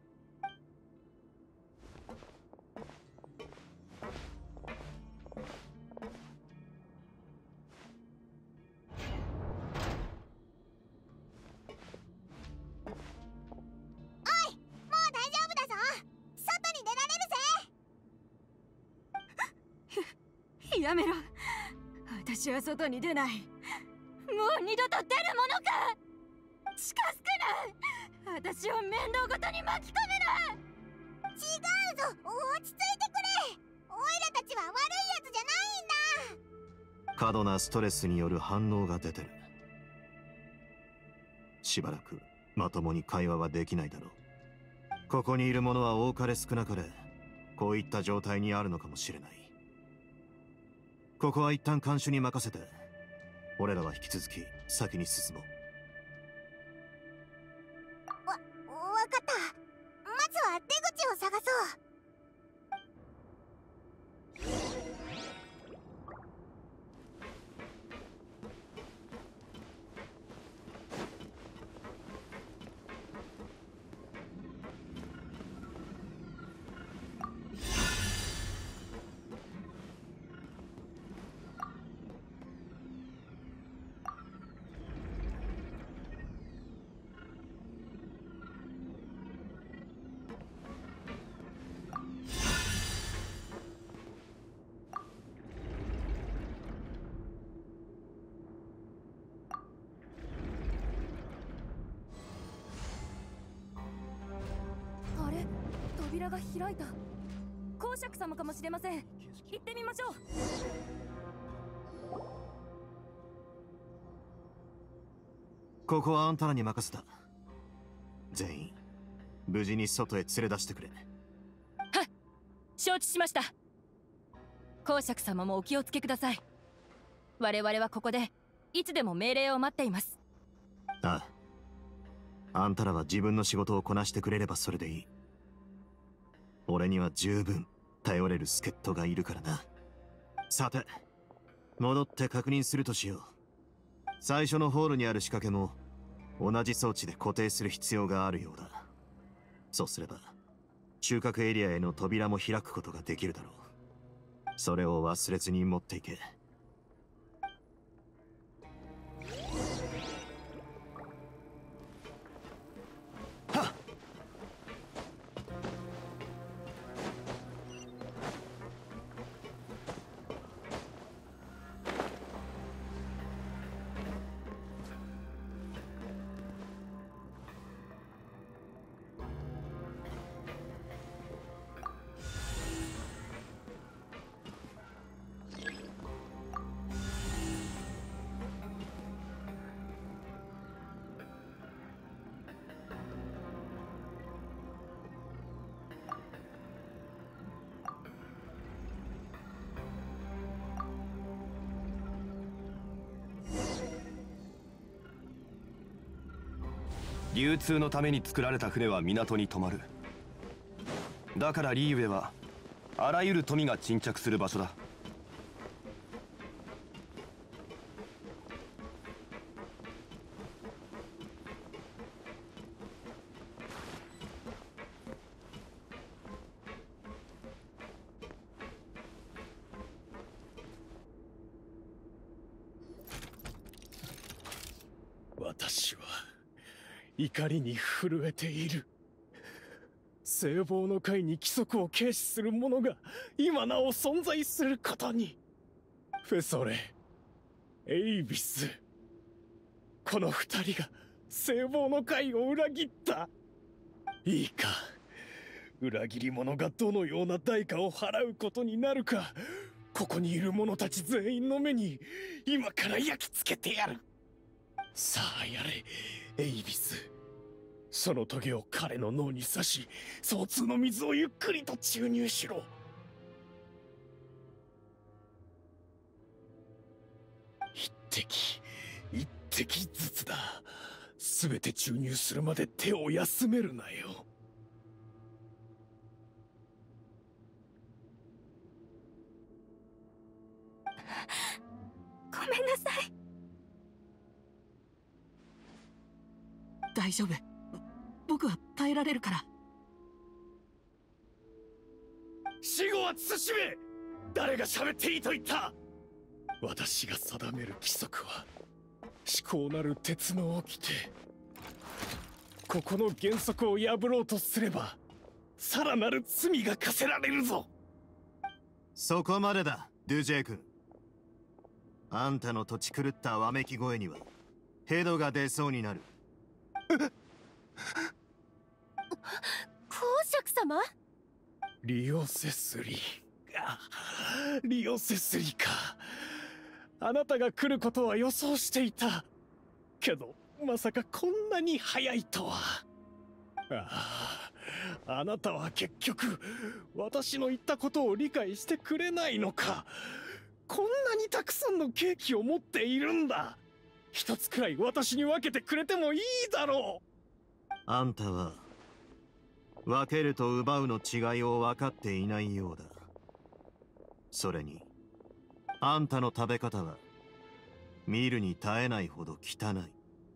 S12: やめろ。私は外に出ない。もう二度と出るものか。近づくな。私を面倒ごとに巻き込むな。
S1: 違うぞ、落ち着いてくれ。オイラたちは悪いやつじゃないんだ。
S4: 過度なストレスによる反応が出てる。しばらくまともに会話はできないだろう。ここにいる者は多かれ少なかれこういった状態にあるのかもしれない。ここは一旦看守に任せて、俺らは引き続き先に進もう。
S1: わかった。まずは出口を探そう。
S12: 扉が開いた。公爵様かもしれません。行ってみましょう。
S4: ここはあんたらに任せた。全員無事に外へ連れ出してくれ。
S5: はい、承知しました。公爵様もお気をつけください。我々はここでいつでも命令を待っています。
S4: ああ、あんたらは自分の仕事をこなしてくれればそれでいい。俺には十分頼れる助っ人がいるからな。さて、戻って確認するとしよう。最初のホールにある仕掛けも同じ装置で固定する必要があるようだ。そうすれば収穫エリアへの扉も開くことができるだろう。それを忘れずに持っていけ。
S13: 流通のために作られた船は港に止まる。だからリーウェはあらゆる富が沈着する場所だ。
S7: 私は怒りに震えている。聖望の会に規則を軽視する者が今なお存在することに。フェソレ、エイビス、この二人が聖望の会を裏切った。いいか、裏切り者がどのような代価を払うことになるか、ここにいる者たち全員の目に今から焼き付けてやる。さあやれ、エイビス。その棘を彼の脳に刺し、相通の水をゆっくりと注入しろ。一滴ずつだ。 全て注入するまで手を休めるなよ。
S9: ごめんなさい。
S2: 大丈夫。僕は耐えられるから。
S7: 死後は慎め。誰が喋っていいと言った。私が定める規則は思考なる鉄の掟。ここの原則を破ろうとすればさらなる罪が課せられるぞ。
S4: そこまでだ、ドゥジェイ君。あんたの土地狂ったわめき声にはヘドが出そうになる。
S9: 公爵様？
S7: リオセスリ。リオセスリか。あなたが来ることは予想していたけど、まさかこんなに早いとは。あなたは結局私の言ったことを理解してくれないのか。こんなにたくさんのケーキを持っているんだ。一つくらい私に分けてくれてもいいだろう。
S4: あんたは分けると奪うの違いを分かっていないようだ。それにあんたの食べ方は見るに耐えないほど汚い。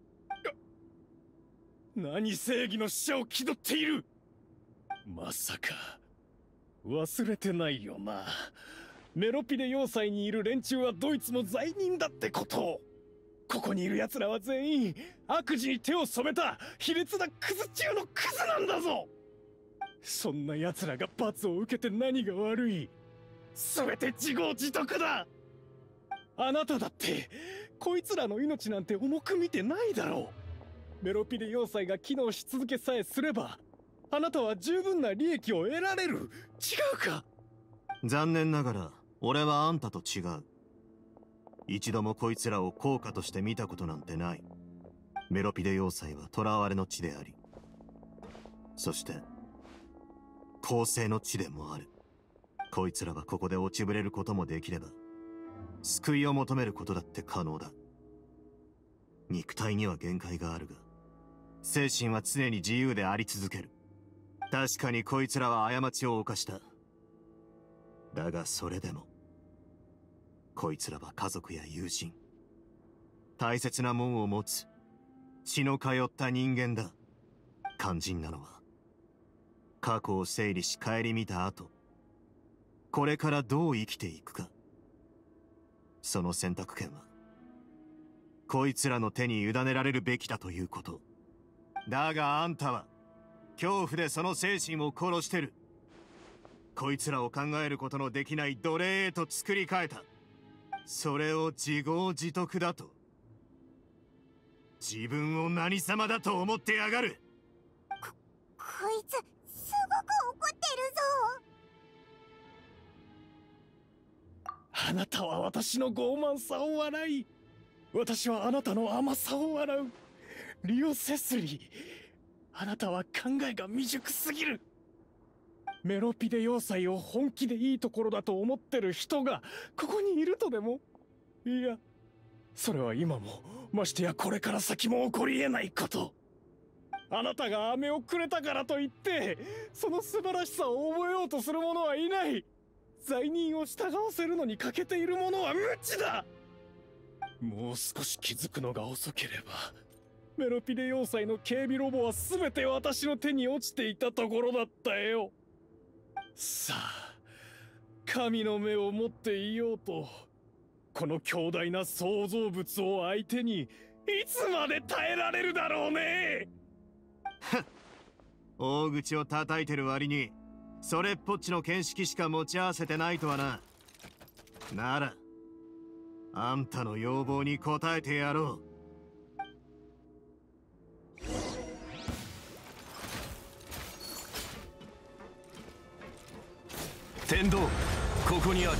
S7: 何正義の使者を気取っている。まさか忘れてないよな。メロピデ要塞にいる連中はドイツの罪人だってことを。ここにいる奴らは全員悪事に手を染めた卑劣なクズ中のクズなんだぞ。そんな奴らが罰を受けて何が悪い。全て自業自得だ。あなただってこいつらの命なんて重く見てないだろう。メロピデ要塞が機能し続けさえすればあなたは十分な利益を得られる。違うか。
S4: 残念ながら俺はあんたと違う。一度もこいつらを効果として見たことなんてない。メロピデ要塞は囚われの地であり、そして公正の地でもある。こいつらはここで落ちぶれることもできれば救いを求めることだって可能だ。肉体には限界があるが精神は常に自由であり続ける。確かにこいつらは過ちを犯した。だがそれでもこいつらは家族や友人、大切なもんを持つ血の通った人間だ。肝心なのは過去を整理し顧みた後、これからどう生きていくか。その選択権はこいつらの手に委ねられるべきだということ。だがあんたは恐怖でその精神を殺してる。こいつらを考えることのできない奴隷へと作り変えた。それを自業自得だと。自分を何様だと思ってやがる。
S1: こいつすごく怒ってるぞ。
S7: あなたは私の傲慢さを笑い、私はあなたの甘さを笑う。リオ・セスリー、あなたは考えが未熟すぎる。メロピデ要塞を本気でいいところだと思ってる人がここにいるとでも。いや、それは今もましてやこれから先も起こり得ないこと。あなたが飴をくれたからといってその素晴らしさを覚えようとする者はいない。罪人を従わせるのに欠けている者は無知だ。もう少し気づくのが遅ければメロピデ要塞の警備ロボは全て私の手に落ちていたところだったよ。さあ、神の目を持っていようとこの強大な創造物を相手にいつまで耐えられるだろうね。
S4: 大口を叩いてる割にそれっぽっちの見識しか持ち合わせてないとはな。ならあんたの要望に応えてやろう。
S13: 天道、ここにある。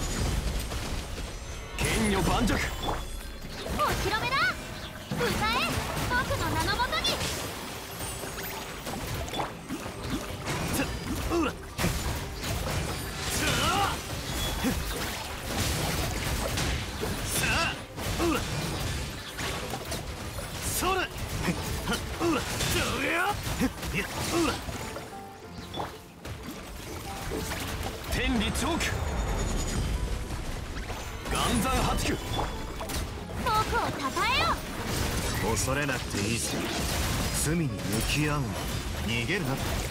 S13: 剣女盤石。
S11: お披露目だ。歌え、僕の名のもとに。
S4: うらそれ
S13: 暗算破竹。
S11: 僕をたたえよ。
S4: 恐れなくていいさ。罪に向き合うんだ。逃げるな。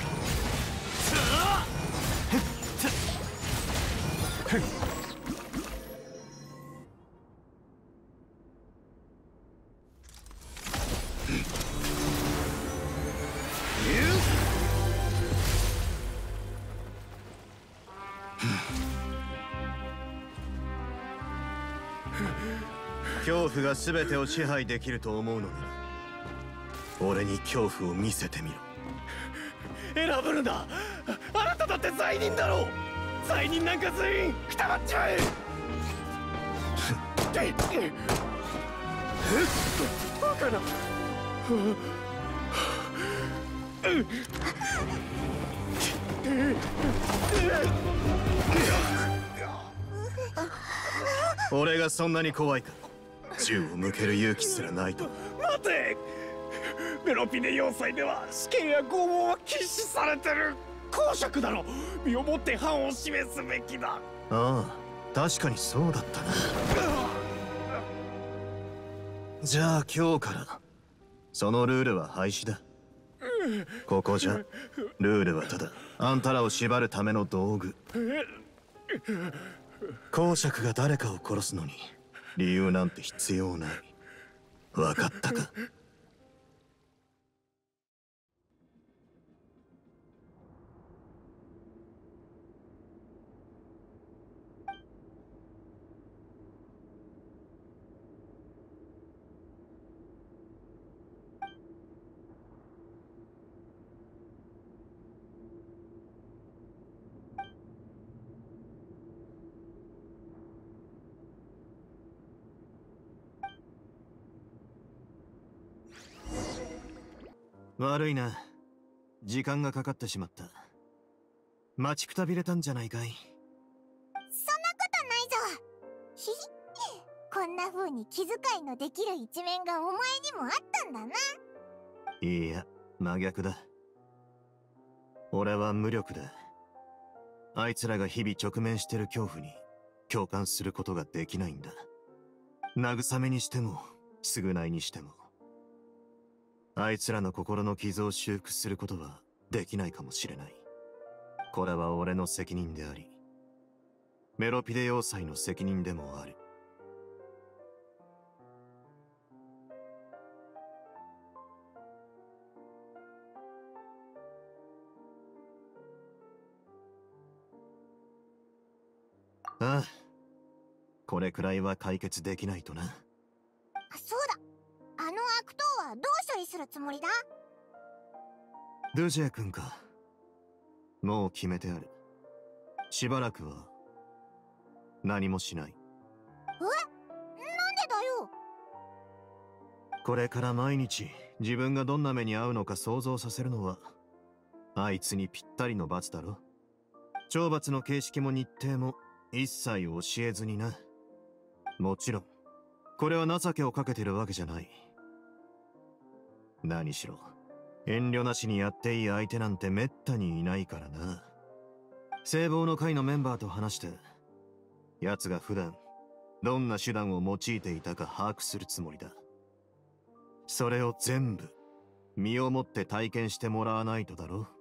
S4: 恐怖が全てを支配できると思うのなら、俺に恐怖を見せてみろ。
S7: 選ぶんだ。あなただって罪人だろう。罪人なんか全員くたばっちまえ。バカな。
S4: 俺がそんなに怖いか。銃を向ける勇気すらないと。
S7: 待て。メロピネ要塞では死刑や拷問は禁止されてる。公爵だろ。身をもって犯を示すべきだ。
S4: ああ、確かにそうだったな。じゃあ今日からそのルールは廃止だ。ここじゃルールはただあんたらを縛るための道具。公爵が誰かを殺すのに理由なんて必要ない。分かったか？悪いな。時間がかかってしまった。待ちくたびれたんじゃないかい？
S1: そんなことないぞ。ひひ。こんな風に気遣いのできる一面がお前にもあったんだな。
S4: いや、真逆だ。俺は無力だ。あいつらが日々直面してる恐怖に共感することができないんだ。慰めにしても償いにしても、あいつらの心の傷を修復することはできないかもしれない。これは俺の責任であり、メロピデ要塞の責任でもある。ああ、これくらいは解決できないとな。
S1: そうだ。あの悪党はどう処理するつもりだ？
S4: ドゥジェ君か。もう決めてある。しばらくは何もしない。
S1: え？なんでだよ。
S4: これから毎日自分がどんな目に遭うのか想像させるのはあいつにぴったりの罰だろ。懲罰の形式も日程も一切教えずにな。もちろんこれは情けをかけてるわけじゃない。何しろ遠慮なしにやっていい相手なんてめったにいないからな。聖望の会のメンバーと話して、奴が普段どんな手段を用いていたか把握するつもりだ。それを全部身をもって体験してもらわないとだろ。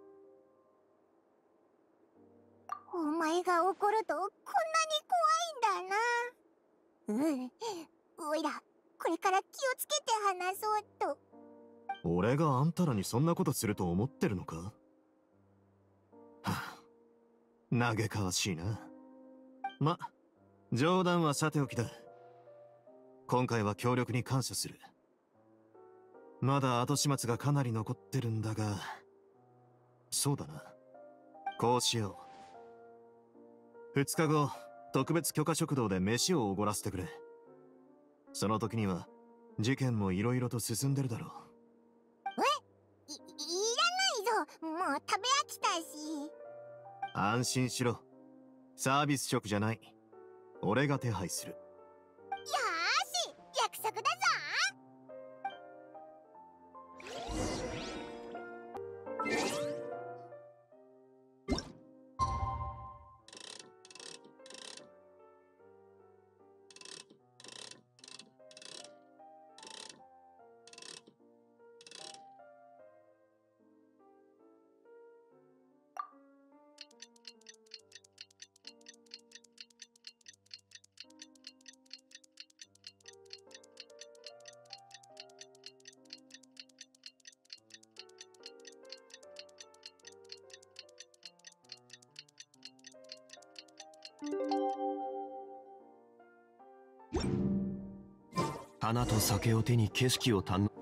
S1: お前が怒るとこんなに怖いんだな。おいらこれから気をつけて話そうと。
S4: 俺があんたらにそんなことすると思ってるのか？はあ、嘆かわしいな。ま、冗談はさておきだ。今回は協力に感謝する。まだ後始末がかなり残ってるんだが、そうだな。こうしよう。2日後、特別許可食堂で飯をおごらせてくれ。その時には事件もいろいろと進んでるだろう。
S1: いらないぞ。もう食べ飽きたし。
S4: 安心しろ。サービス職じゃない。俺が手配する。
S1: よーし、約束だぞ。
S13: 花と酒を手に景色を堪能。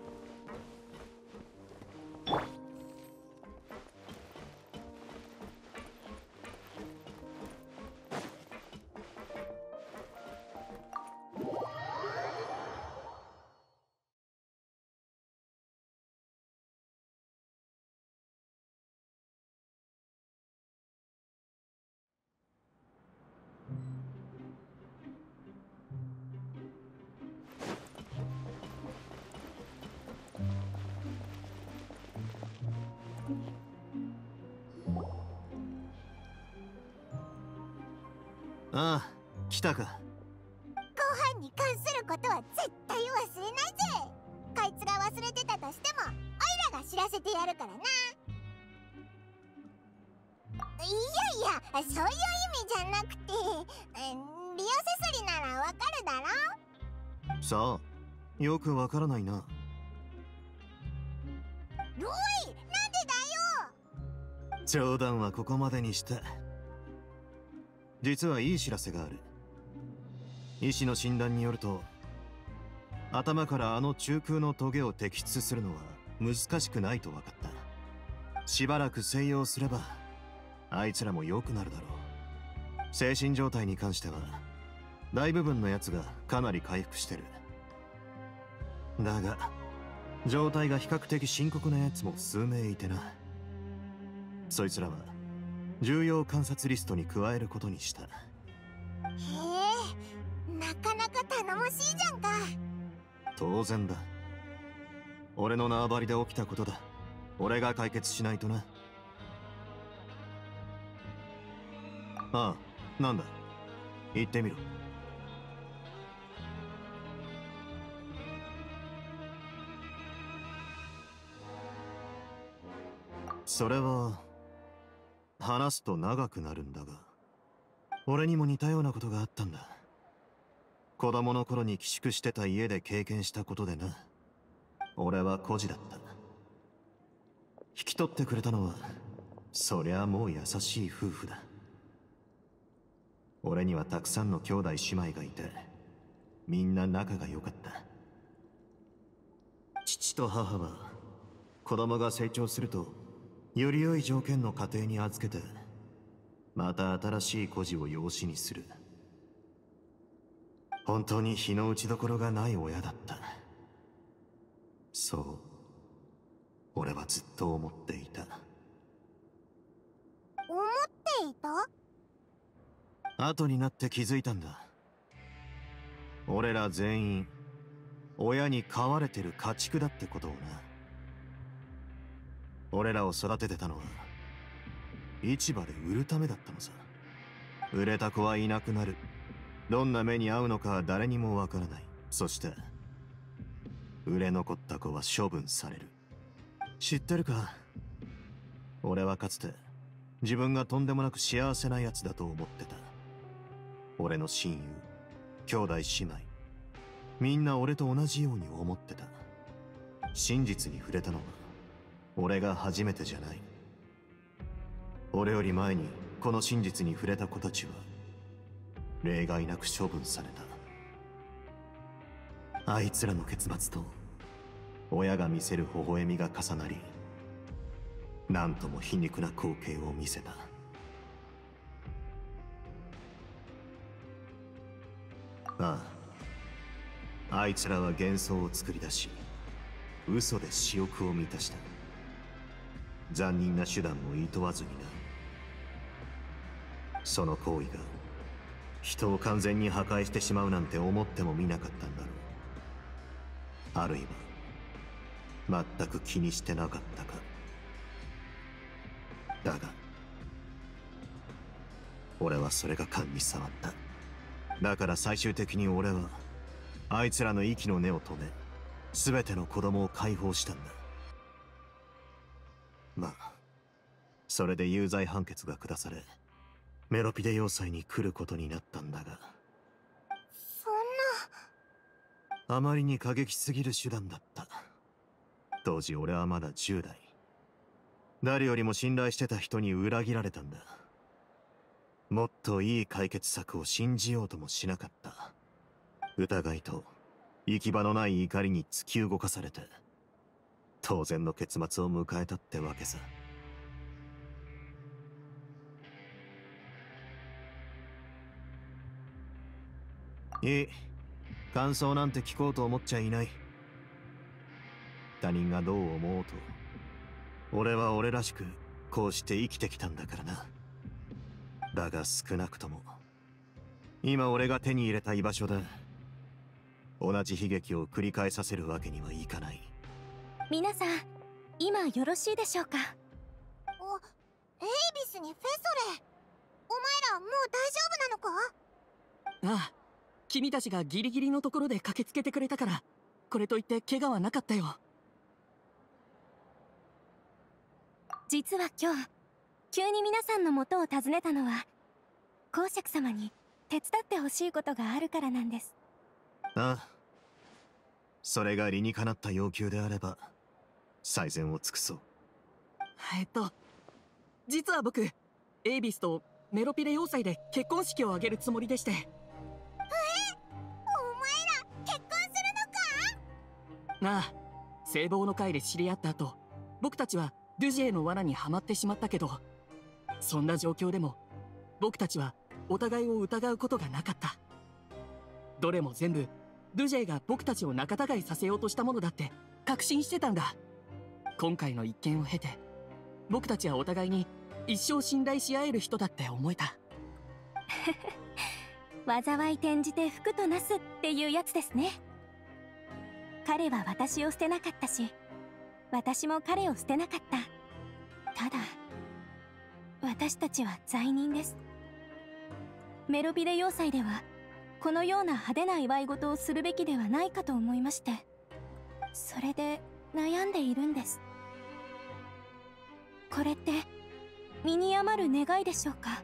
S4: ああ、来たか。
S1: ご飯に関することは絶対忘れないぜ。こいつが忘れてたとしてもオイラが知らせてやるからな。いやいや、そういう意味じゃなくて、リオセスリならわかるだろ。
S4: さあ、よくわからないな。
S1: おい、なんでだよ。
S4: 冗談はここまでにして。実はいい知らせがある。医師の診断によると、頭からあの中空のトゲを摘出するのは難しくないと分かった。しばらく静養すればあいつらも良くなるだろう。精神状態に関しては大部分のやつがかなり回復してる。だが状態が比較的深刻なやつも数名いてな。そいつらは重要観察リストに加えることにした。へ
S1: え、なかなか頼もしいじゃんか。
S4: 当然だ。俺の縄張りで起きたことだ。俺が解決しないとな。ああ、なんだ。言ってみろ。それは話すと長くなるんだが、俺にも似たようなことがあったんだ。子供の頃に寄宿してた家で経験したことでな。俺は孤児だった。引き取ってくれたのはそりゃもう優しい夫婦だ。俺にはたくさんの兄弟姉妹がいて、みんな仲が良かった。父と母は子供が成長するとより良い条件の家庭に預けて、また新しい孤児を養子にする。本当に日の打ちどころがない親だった。そう俺はずっと思っていた。
S1: 思っていた？
S4: 後になって気づいたんだ。俺ら全員親に飼われてる家畜だってことをな。俺らを育ててたのは市場で売るためだったのさ。売れた子はいなくなる。どんな目に遭うのかは誰にもわからない。そして売れ残った子は処分される。知ってるか？俺はかつて自分がとんでもなく幸せなやつだと思ってた。俺の親友、兄弟姉妹、みんな俺と同じように思ってた。真実に触れたのは俺が初めてじゃない。俺より前にこの真実に触れた子たちは例外なく処分された。あいつらの結末と親が見せる微笑みが重なり、なんとも皮肉な光景を見せた。ああ、あいつらは幻想を作り出し、嘘で私欲を満たした。残忍な手段も厭わずにな。その行為が人を完全に破壊してしまうなんて思ってもみなかったんだろう。あるいは全く気にしてなかったか。だが俺はそれが勘に触った。だから最終的に俺はあいつらの息の根を止め、全ての子供を解放したんだ。まあそれで有罪判決が下され、メロピデ要塞に来ることになったんだが、
S1: そんな。
S4: あまりに過激すぎる手段だった。当時俺はまだ10代。誰よりも信頼してた人に裏切られたんだ。 もっといい解決策を信じようともしなかった。疑いと行き場のない怒りに突き動かされて、当然の結末を迎えたってわけさ。いい。感想なんて聞こうと思っちゃいない。他人がどう思おうと、俺は俺らしくこうして生きてきたんだからな。だが少なくとも今俺が手に入れた居場所だ。同じ悲劇を繰り返させるわけにはいかない。
S11: 皆さん、今よろしいでしょうか。
S1: エイビスにフェソレ、お前らもう大丈夫なのか？
S2: ああ、君たちがギリギリのところで駆けつけてくれたから、これといって怪我はなかったよ。
S11: 実は今日急に皆さんの元を訪ねたのは、公爵様に手伝ってほしいことがあるからなんです。
S4: ああ、それが理にかなった要求であれば最善を尽くそう。
S2: 実は僕、エイビスとメロピレ要塞で結婚式を挙げるつもりでして。
S1: お前ら結婚するのか？
S2: ああ、聖望の会で知り合った後、僕たちはドゥジェの罠にはまってしまったけど、そんな状況でも僕たちはお互いを疑うことがなかった。どれも全部ドゥジェが僕たちを仲違いさせようとしたものだって確信してたんだ。今回の一件を経て、僕たちはお互いに一生信頼し合える人だって思えた。
S11: 災い転じて福となすっていうやつですね。彼は私を捨てなかったし、私も彼を捨てなかった。ただ私たちは罪人です。メロピレ要塞ではこのような派手な祝い事をするべきではないかと思いまして、それで悩んでいるんです。これって身に余る願いでしょうか？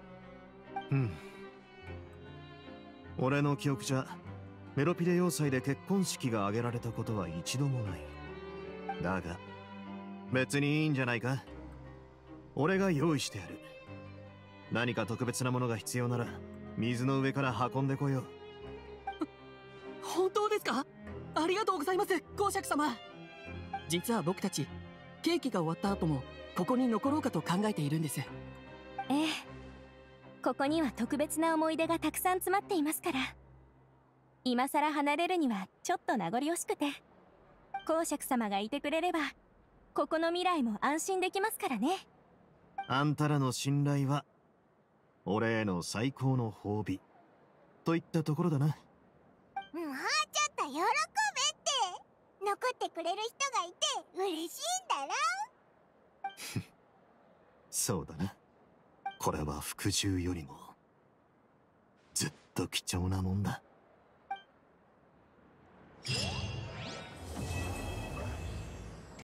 S4: 俺の記憶じゃメロピレ要塞で結婚式が挙げられたことは一度もない。だが別にいいんじゃないか。俺が用意してやる。何か特別なものが必要なら水の上から運んでこよう。
S2: 本当ですか？ありがとうございます、公爵様。実は僕たちケーキが終わった後もここに残ろうかと考えているんです。
S11: ええ、ここには特別な思い出がたくさん詰まっていますから、今さら離れるにはちょっと名残惜しくて、公爵様がいてくれればここの未来も安心できますからね。
S4: あんたらの信頼は俺への最高の褒美といったところだな。
S1: もうちょっと喜べって。残ってくれる人がいて嬉しいんだろ。
S4: そうだな。これは服従よりもずっと貴重なもんだ。